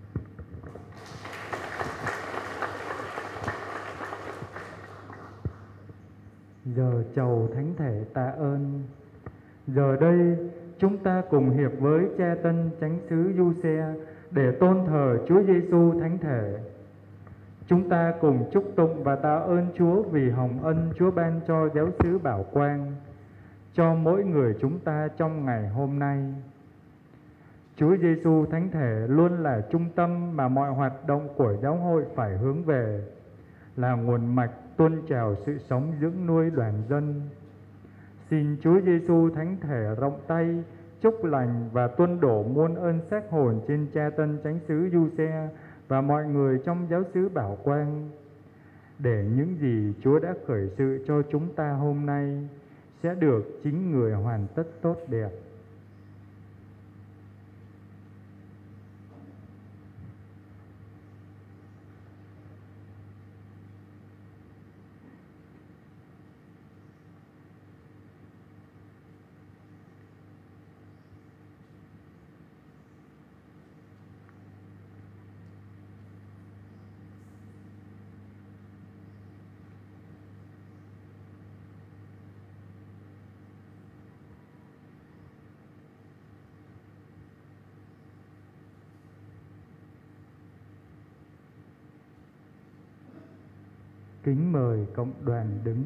Giờ chầu thánh thể tạ ơn. Giờ đây chúng ta cùng hiệp với cha Tân Chánh xứ Giuse để tôn thờ Chúa Giêsu thánh thể. Chúng ta cùng chúc tụng và tạ ơn Chúa vì hồng ân Chúa ban cho giáo xứ Bảo Quang, cho mỗi người chúng ta trong ngày hôm nay. Chúa Giêsu thánh thể luôn là trung tâm mà mọi hoạt động của giáo hội phải hướng về, là nguồn mạch tuôn trào sự sống dưỡng nuôi đoàn dân. Xin Chúa Giêsu thánh thể rộng tay chúc lành và tuôn đổ muôn ơn xác hồn trên cha Tân Chánh xứ Giuse và mọi người trong giáo xứ Bảo Quang, để những gì Chúa đã khởi sự cho chúng ta hôm nay sẽ được chính người hoàn tất tốt đẹp. Kính mời cộng đoàn đứng.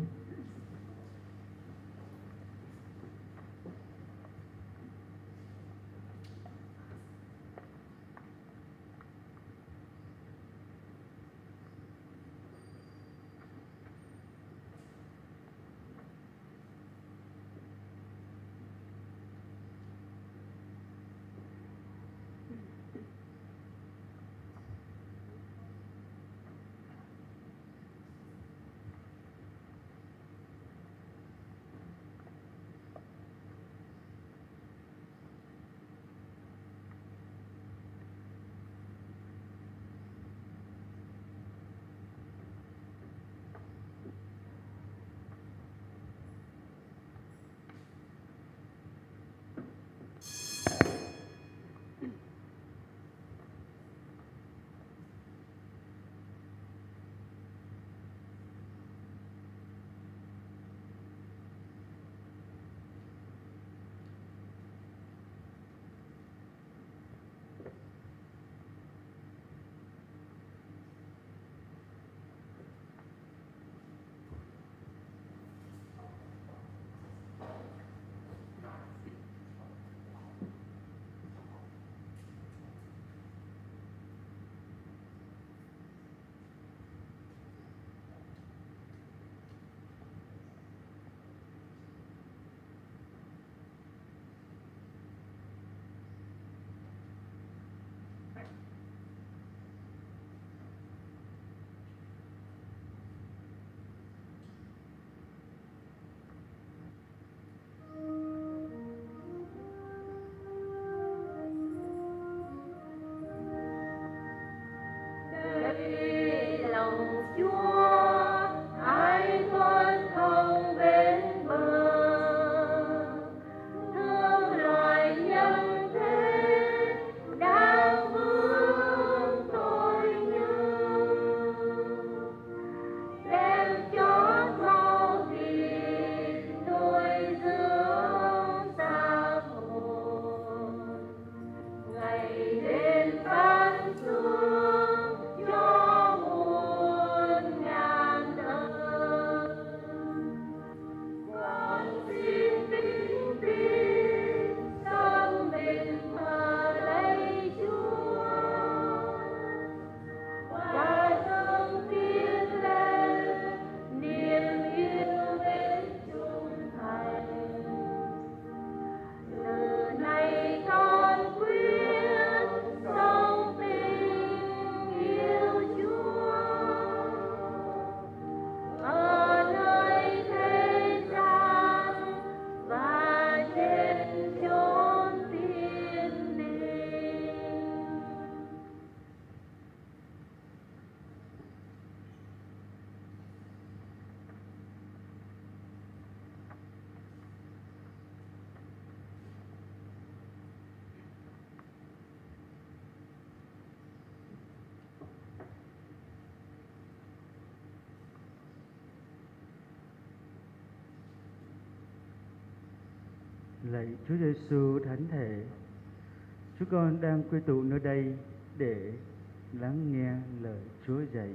Lạy Chúa Giêsu thánh thể, chúng con đang quy tụ nơi đây để lắng nghe lời Chúa dạy.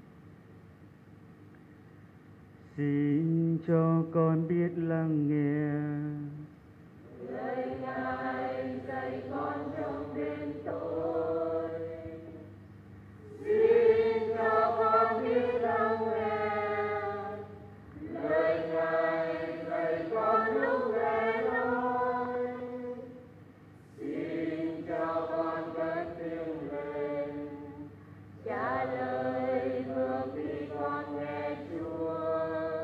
Xin cho con biết lắng nghe lời Ngài dạy con trong đêm tối. Xin cho con biết lắng nghe lời Ngài dạy con lúc lẻ loi. Xin cho con cất tiếng lên trả lời vừa khi con nghe Chúa.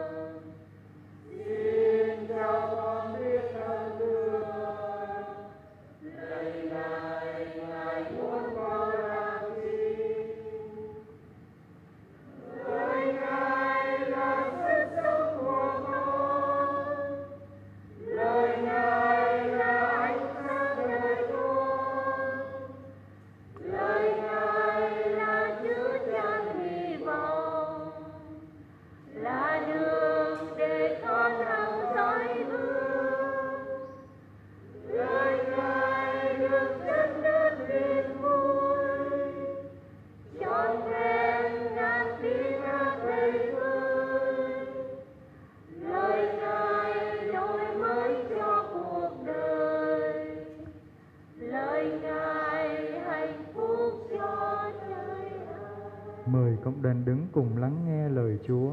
Xin cho con biết ơn thương lời Ngài muốn con làm gì. Lời Ngài là sức sống của con, lời Ngài là ánh sáng đời con, lời Ngài là chứa chan hy vọng, là đường để con hằng soi bước. Lời Ngài được rất đất niềm vui, trọn vẹn ngàn tiếng hát đầy vơi. Lời Ngài đổi mới cho cuộc đời, lời Ngài hạnh phúc cho trời ơi. Mời cộng đoàn đứng cùng lắng nghe lời Chúa.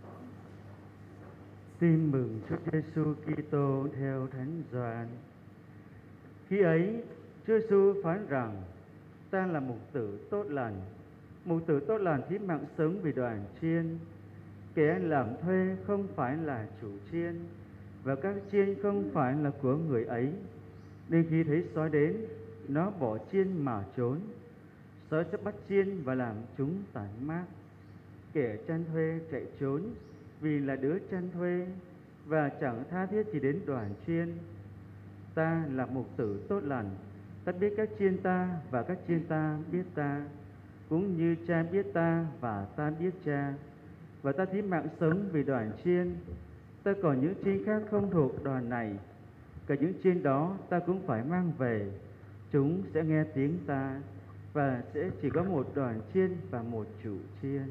Tin mừng Chúa Giêsu Kitô theo Thánh Gioan. Khi ấy, Chúa Giêsu phán rằng: Ta là mục tử tốt lành. Mục tử tốt lành thí mạng sống vì đoàn chiên. Kẻ làm thuê không phải là chủ chiên, và các chiên không phải là của người ấy. Nên khi thấy sói đến, nó bỏ chiên mà trốn. Sói sẽ bắt chiên và làm chúng tản mát. Kẻ chăn thuê chạy trốn vì là đứa chăn thuê, và chẳng tha thiết gì đến đoàn chiên. Ta là mục tử tốt lành, ta biết các chiên ta và các chiên ta biết ta, cũng như cha biết ta và ta biết cha, và ta thí mạng sống vì đoàn chiên. Ta còn những chiên khác không thuộc đoàn này, cả những chiên đó ta cũng phải mang về. Chúng sẽ nghe tiếng ta, và sẽ chỉ có một đoàn chiên và một chủ chiên.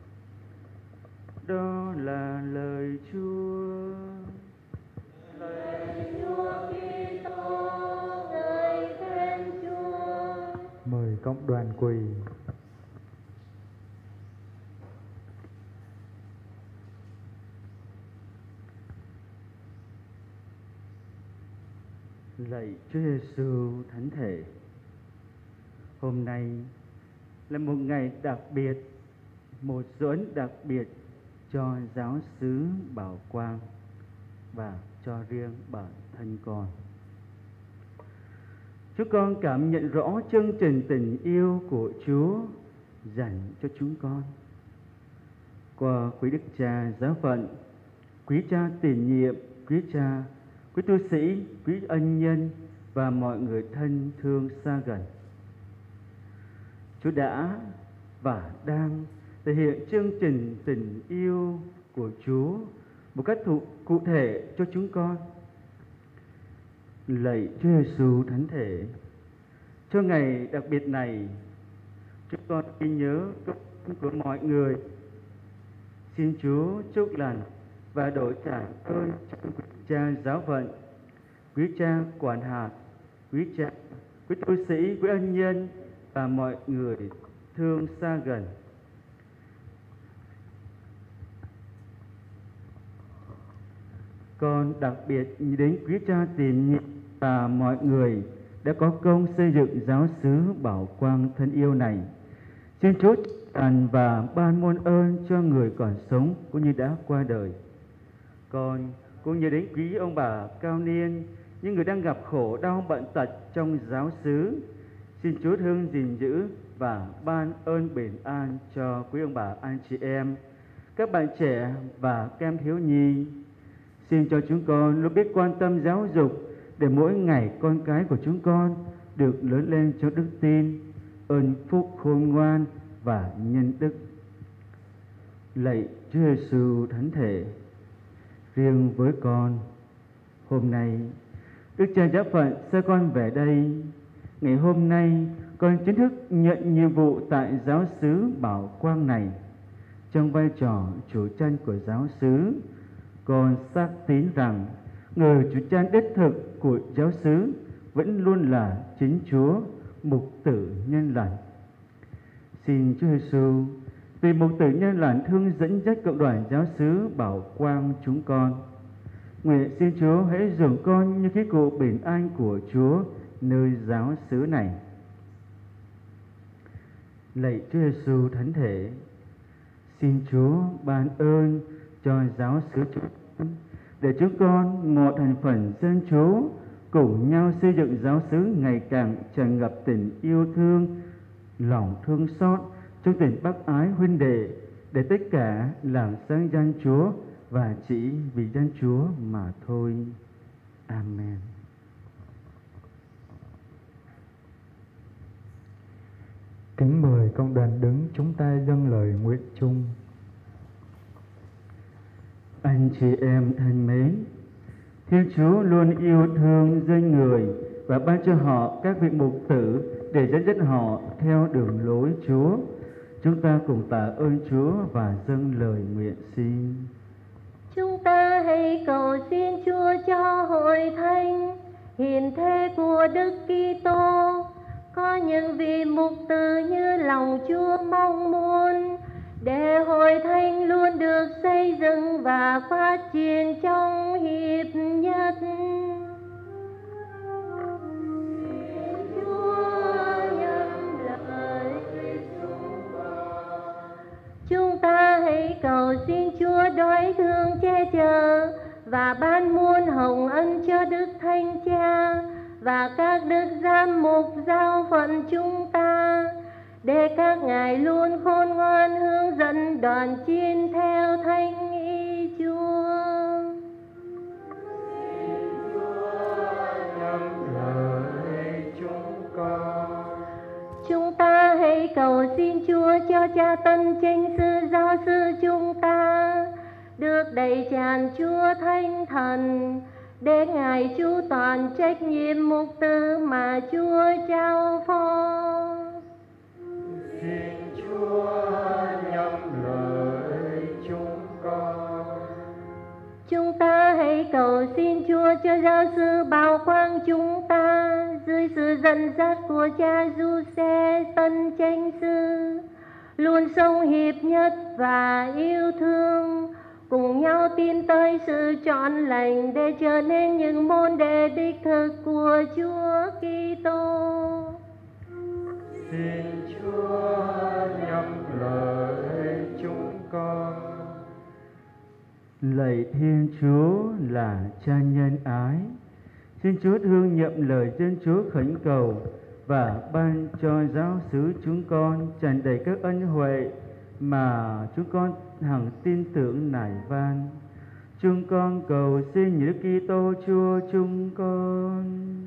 Đó là lời Chúa. Lời Chúa Kitô, ngợi khen Chúa. Mời cộng đoàn quỳ. Lạy Chúa Giêsu thánh thể, hôm nay là một ngày đặc biệt, một dấu ấn đặc biệt cho giáo xứ Bảo Quang và cho riêng bản thân con. Chúng con cảm nhận rõ chương trình tình yêu của Chúa dành cho chúng con qua quý đức cha giáo phận, quý cha tiền nhiệm, quý cha, quý tu sĩ, quý ân nhân và mọi người thân thương xa gần. Chúa đã và đang thể hiện chương trình tình yêu của Chúa một cách cụ thể cho chúng con. Lạy Chúa Giêsu thánh thể, cho ngày đặc biệt này, chúng con ghi nhớ công của mọi người. Xin Chúa chúc lành và đổi trả ơn cho quý cha giáo phận, quý cha quản hạt, quý cha, quý tu sĩ, quý ân nhân và mọi người thương xa gần. Con đặc biệt đến quý cha tiền nhiệm và mọi người đã có công xây dựng giáo xứ Bảo Quang thân yêu này. Xin Chúa tràn và ban muôn ơn cho người còn sống cũng như đã qua đời. Con cũng nhớ đến quý ông bà cao niên, những người đang gặp khổ đau bệnh tật trong giáo xứ. Xin Chúa thương gìn giữ và ban ơn bình an cho quý ông bà anh chị em, các bạn trẻ và các em thiếu nhi. Xin cho chúng con luôn biết quan tâm giáo dục để mỗi ngày con cái của chúng con được lớn lên trong đức tin, ơn phúc khôn ngoan và nhân đức. Lạy Chúa Giêsu thánh thể, riêng với con, hôm nay Đức Cha Giáo Phận sai con về đây. Ngày hôm nay con chính thức nhận nhiệm vụ tại giáo xứ Bảo Quang này. Trong vai trò chủ chăn của giáo xứ, con xác tín rằng người chủ chăn đích thực của giáo xứ vẫn luôn là chính Chúa, mục tử nhân lành. Xin Chúa Giêsu vì mục tử nhân lành thương dẫn dắt cộng đoàn giáo xứ Bảo Quang chúng con. Nguyện xin Chúa hãy dùng con như khí cụ bình an của Chúa nơi giáo xứ này. Lạy Chúa Giêsu thánh thể, xin Chúa ban ơn cho giáo xứ chúng con, để chúng con một thành phần dân Chúa cùng nhau xây dựng giáo xứ ngày càng tràn ngập tình yêu thương, lòng thương xót trong tình bác ái huynh đệ, để tất cả làm sáng danh Chúa và chỉ vì danh Chúa mà thôi. Amen. Kính mời cộng đoàn đứng, chúng ta dâng lời nguyện chung. Anh chị em thân mến, Thiên Chúa luôn yêu thương dân người và ban cho họ các vị mục tử để dẫn dắt họ theo đường lối Chúa. Chúng ta cùng tạ ơn Chúa và dâng lời nguyện xin. Chúng ta hãy cầu xin Chúa cho hội thánh hiền thê của Đức Kitô có những vị mục tử như lòng Chúa mong muốn, để hội thánh luôn được xây dựng và phát triển trong hiệp nhất. Chúng ta hãy cầu xin Chúa đoái thương che chở và ban muôn hồng ân cho Đức Thánh Cha và các đức giám mục giáo phận chúng ta, để các ngài luôn khôn ngoan hướng dẫn đoàn chiên theo thánh ý Chúa. Chúng ta hãy cầu xin Chúa cho cha tân chánh sư giáo sư chúng ta được đầy tràn Chúa Thánh Thần, để ngài chu toàn trách nhiệm mục tử mà Chúa trao phó. Xin Chúa nhắm lời chúng con. Chúng ta hãy cầu xin Chúa cho giáo sư Bảo Quang chúng ta dưới sự dẫn dắt của cha Giuse tân chánh sư luôn sống hiệp nhất và yêu thương, cùng nhau tin tới sự chọn lành để trở nên những môn đệ đích thực của Chúa Kitô. Xin Chúa nhắm lời chúng con. Lạy Thiên Chúa là Cha nhân ái, xin Chúa thương nhậm lời dân Chúa khẩn cầu và ban cho giáo xứ chúng con tràn đầy các ân huệ mà chúng con hằng tin tưởng nài van. Chúng con cầu xin như Đức Kitô Chúa chúng con.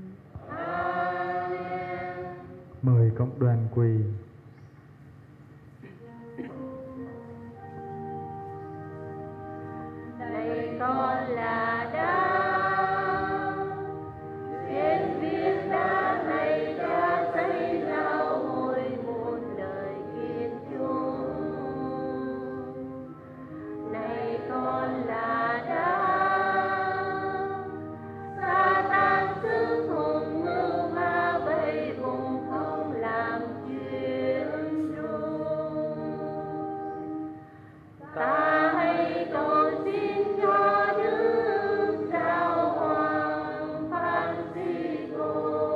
Mời cộng đoàn quỳ. Này con là đá, trên viên đá này Cha xây giao ngôi muôn đời kiên trung. Này con là đá, Sa-tan sức hùng mưu ma vây vùng không làm chuyện đúng. Ta hãy cầu xin cho Đức Giáo Hoàng Francisco,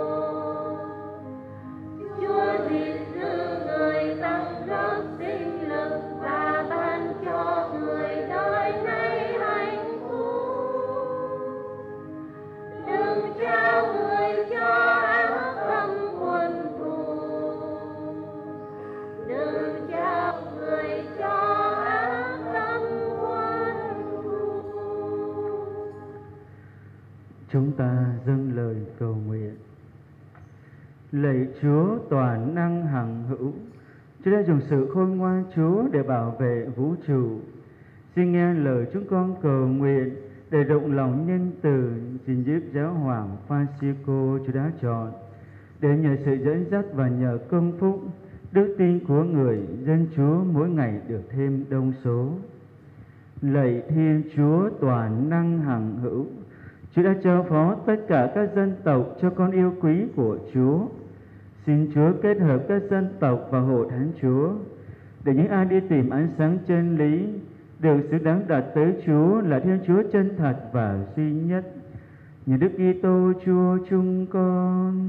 Chúa gìn giữ người tăng rất sinh lực và ban cho người đời này hạnh phúc. Đừng trao người cho ác tâm quân thù, đừng trao người cho ác tâm quân thù. Chúng ta dâng lời cầu nguyện. Lạy Chúa toàn năng hằng hữu, Chúa đã dùng sự khôn ngoan Chúa để bảo vệ vũ trụ. Xin nghe lời chúng con cầu nguyện để rộng lòng nhân từ gìn giúp giáo hoàng Francisco Chúa đã chọn, để nhờ sự dẫn dắt và nhờ công phúc, đức tin của người dân Chúa mỗi ngày được thêm đông số. Lạy Thiên Chúa toàn năng hằng hữu, Chúa đã trao phó tất cả các dân tộc cho con yêu quý của Chúa. Xin Chúa kết hợp các dân tộc và hộ thánh Chúa, để những ai đi tìm ánh sáng chân lý được xứng đáng đạt tới Chúa là Thiên Chúa chân thật và duy nhất. Nhờ Đức Kitô Chúa chúng con.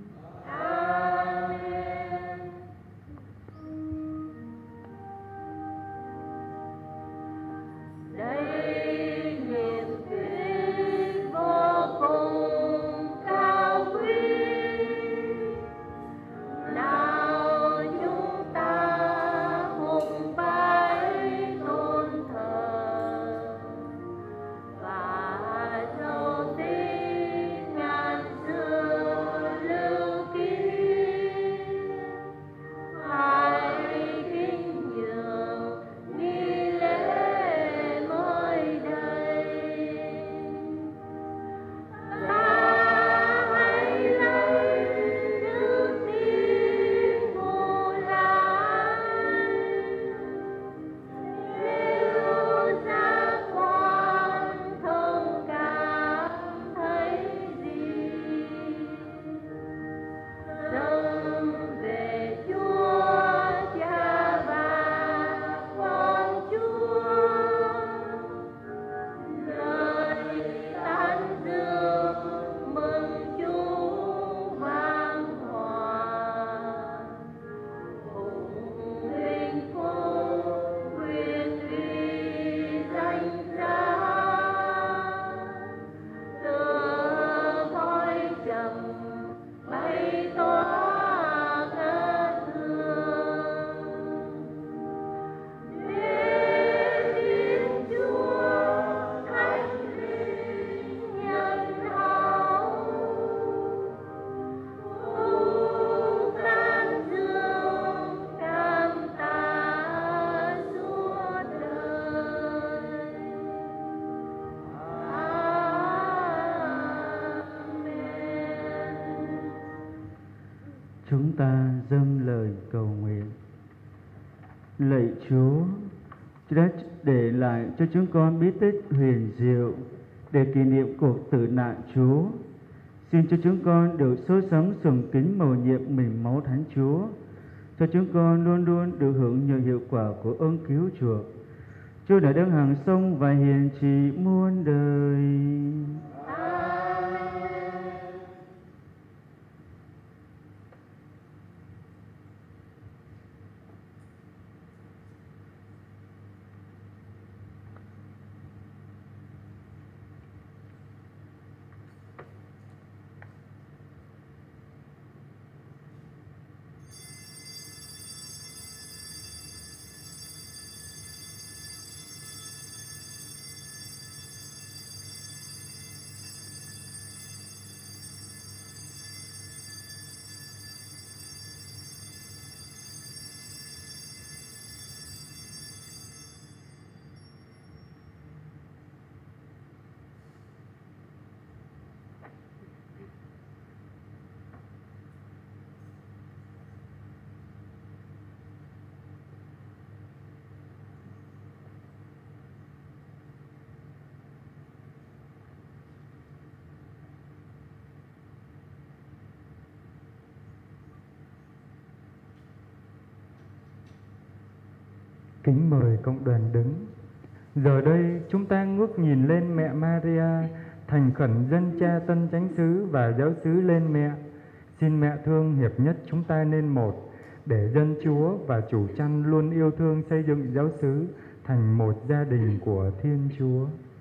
Chúng ta dâng lời cầu nguyện. Lạy Chúa, Chúa đã để lại cho chúng con bí tích huyền diệu để kỷ niệm cuộc tử nạn Chúa. Xin cho chúng con được số sống sùng kính mầu nhiệm mình máu Thánh Chúa, cho chúng con luôn luôn được hưởng nhiều hiệu quả của ơn cứu chuộc. Chúa đã đấng hàng sông và hiền trị muôn đời. Kính mời cộng đoàn đứng. Giờ đây chúng ta ngước nhìn lên mẹ Maria, thành khẩn dân cha tân chánh xứ và giáo xứ lên mẹ. Xin mẹ thương hiệp nhất chúng ta nên một, để dân Chúa và chủ chăn luôn yêu thương xây dựng giáo xứ thành một gia đình của Thiên Chúa.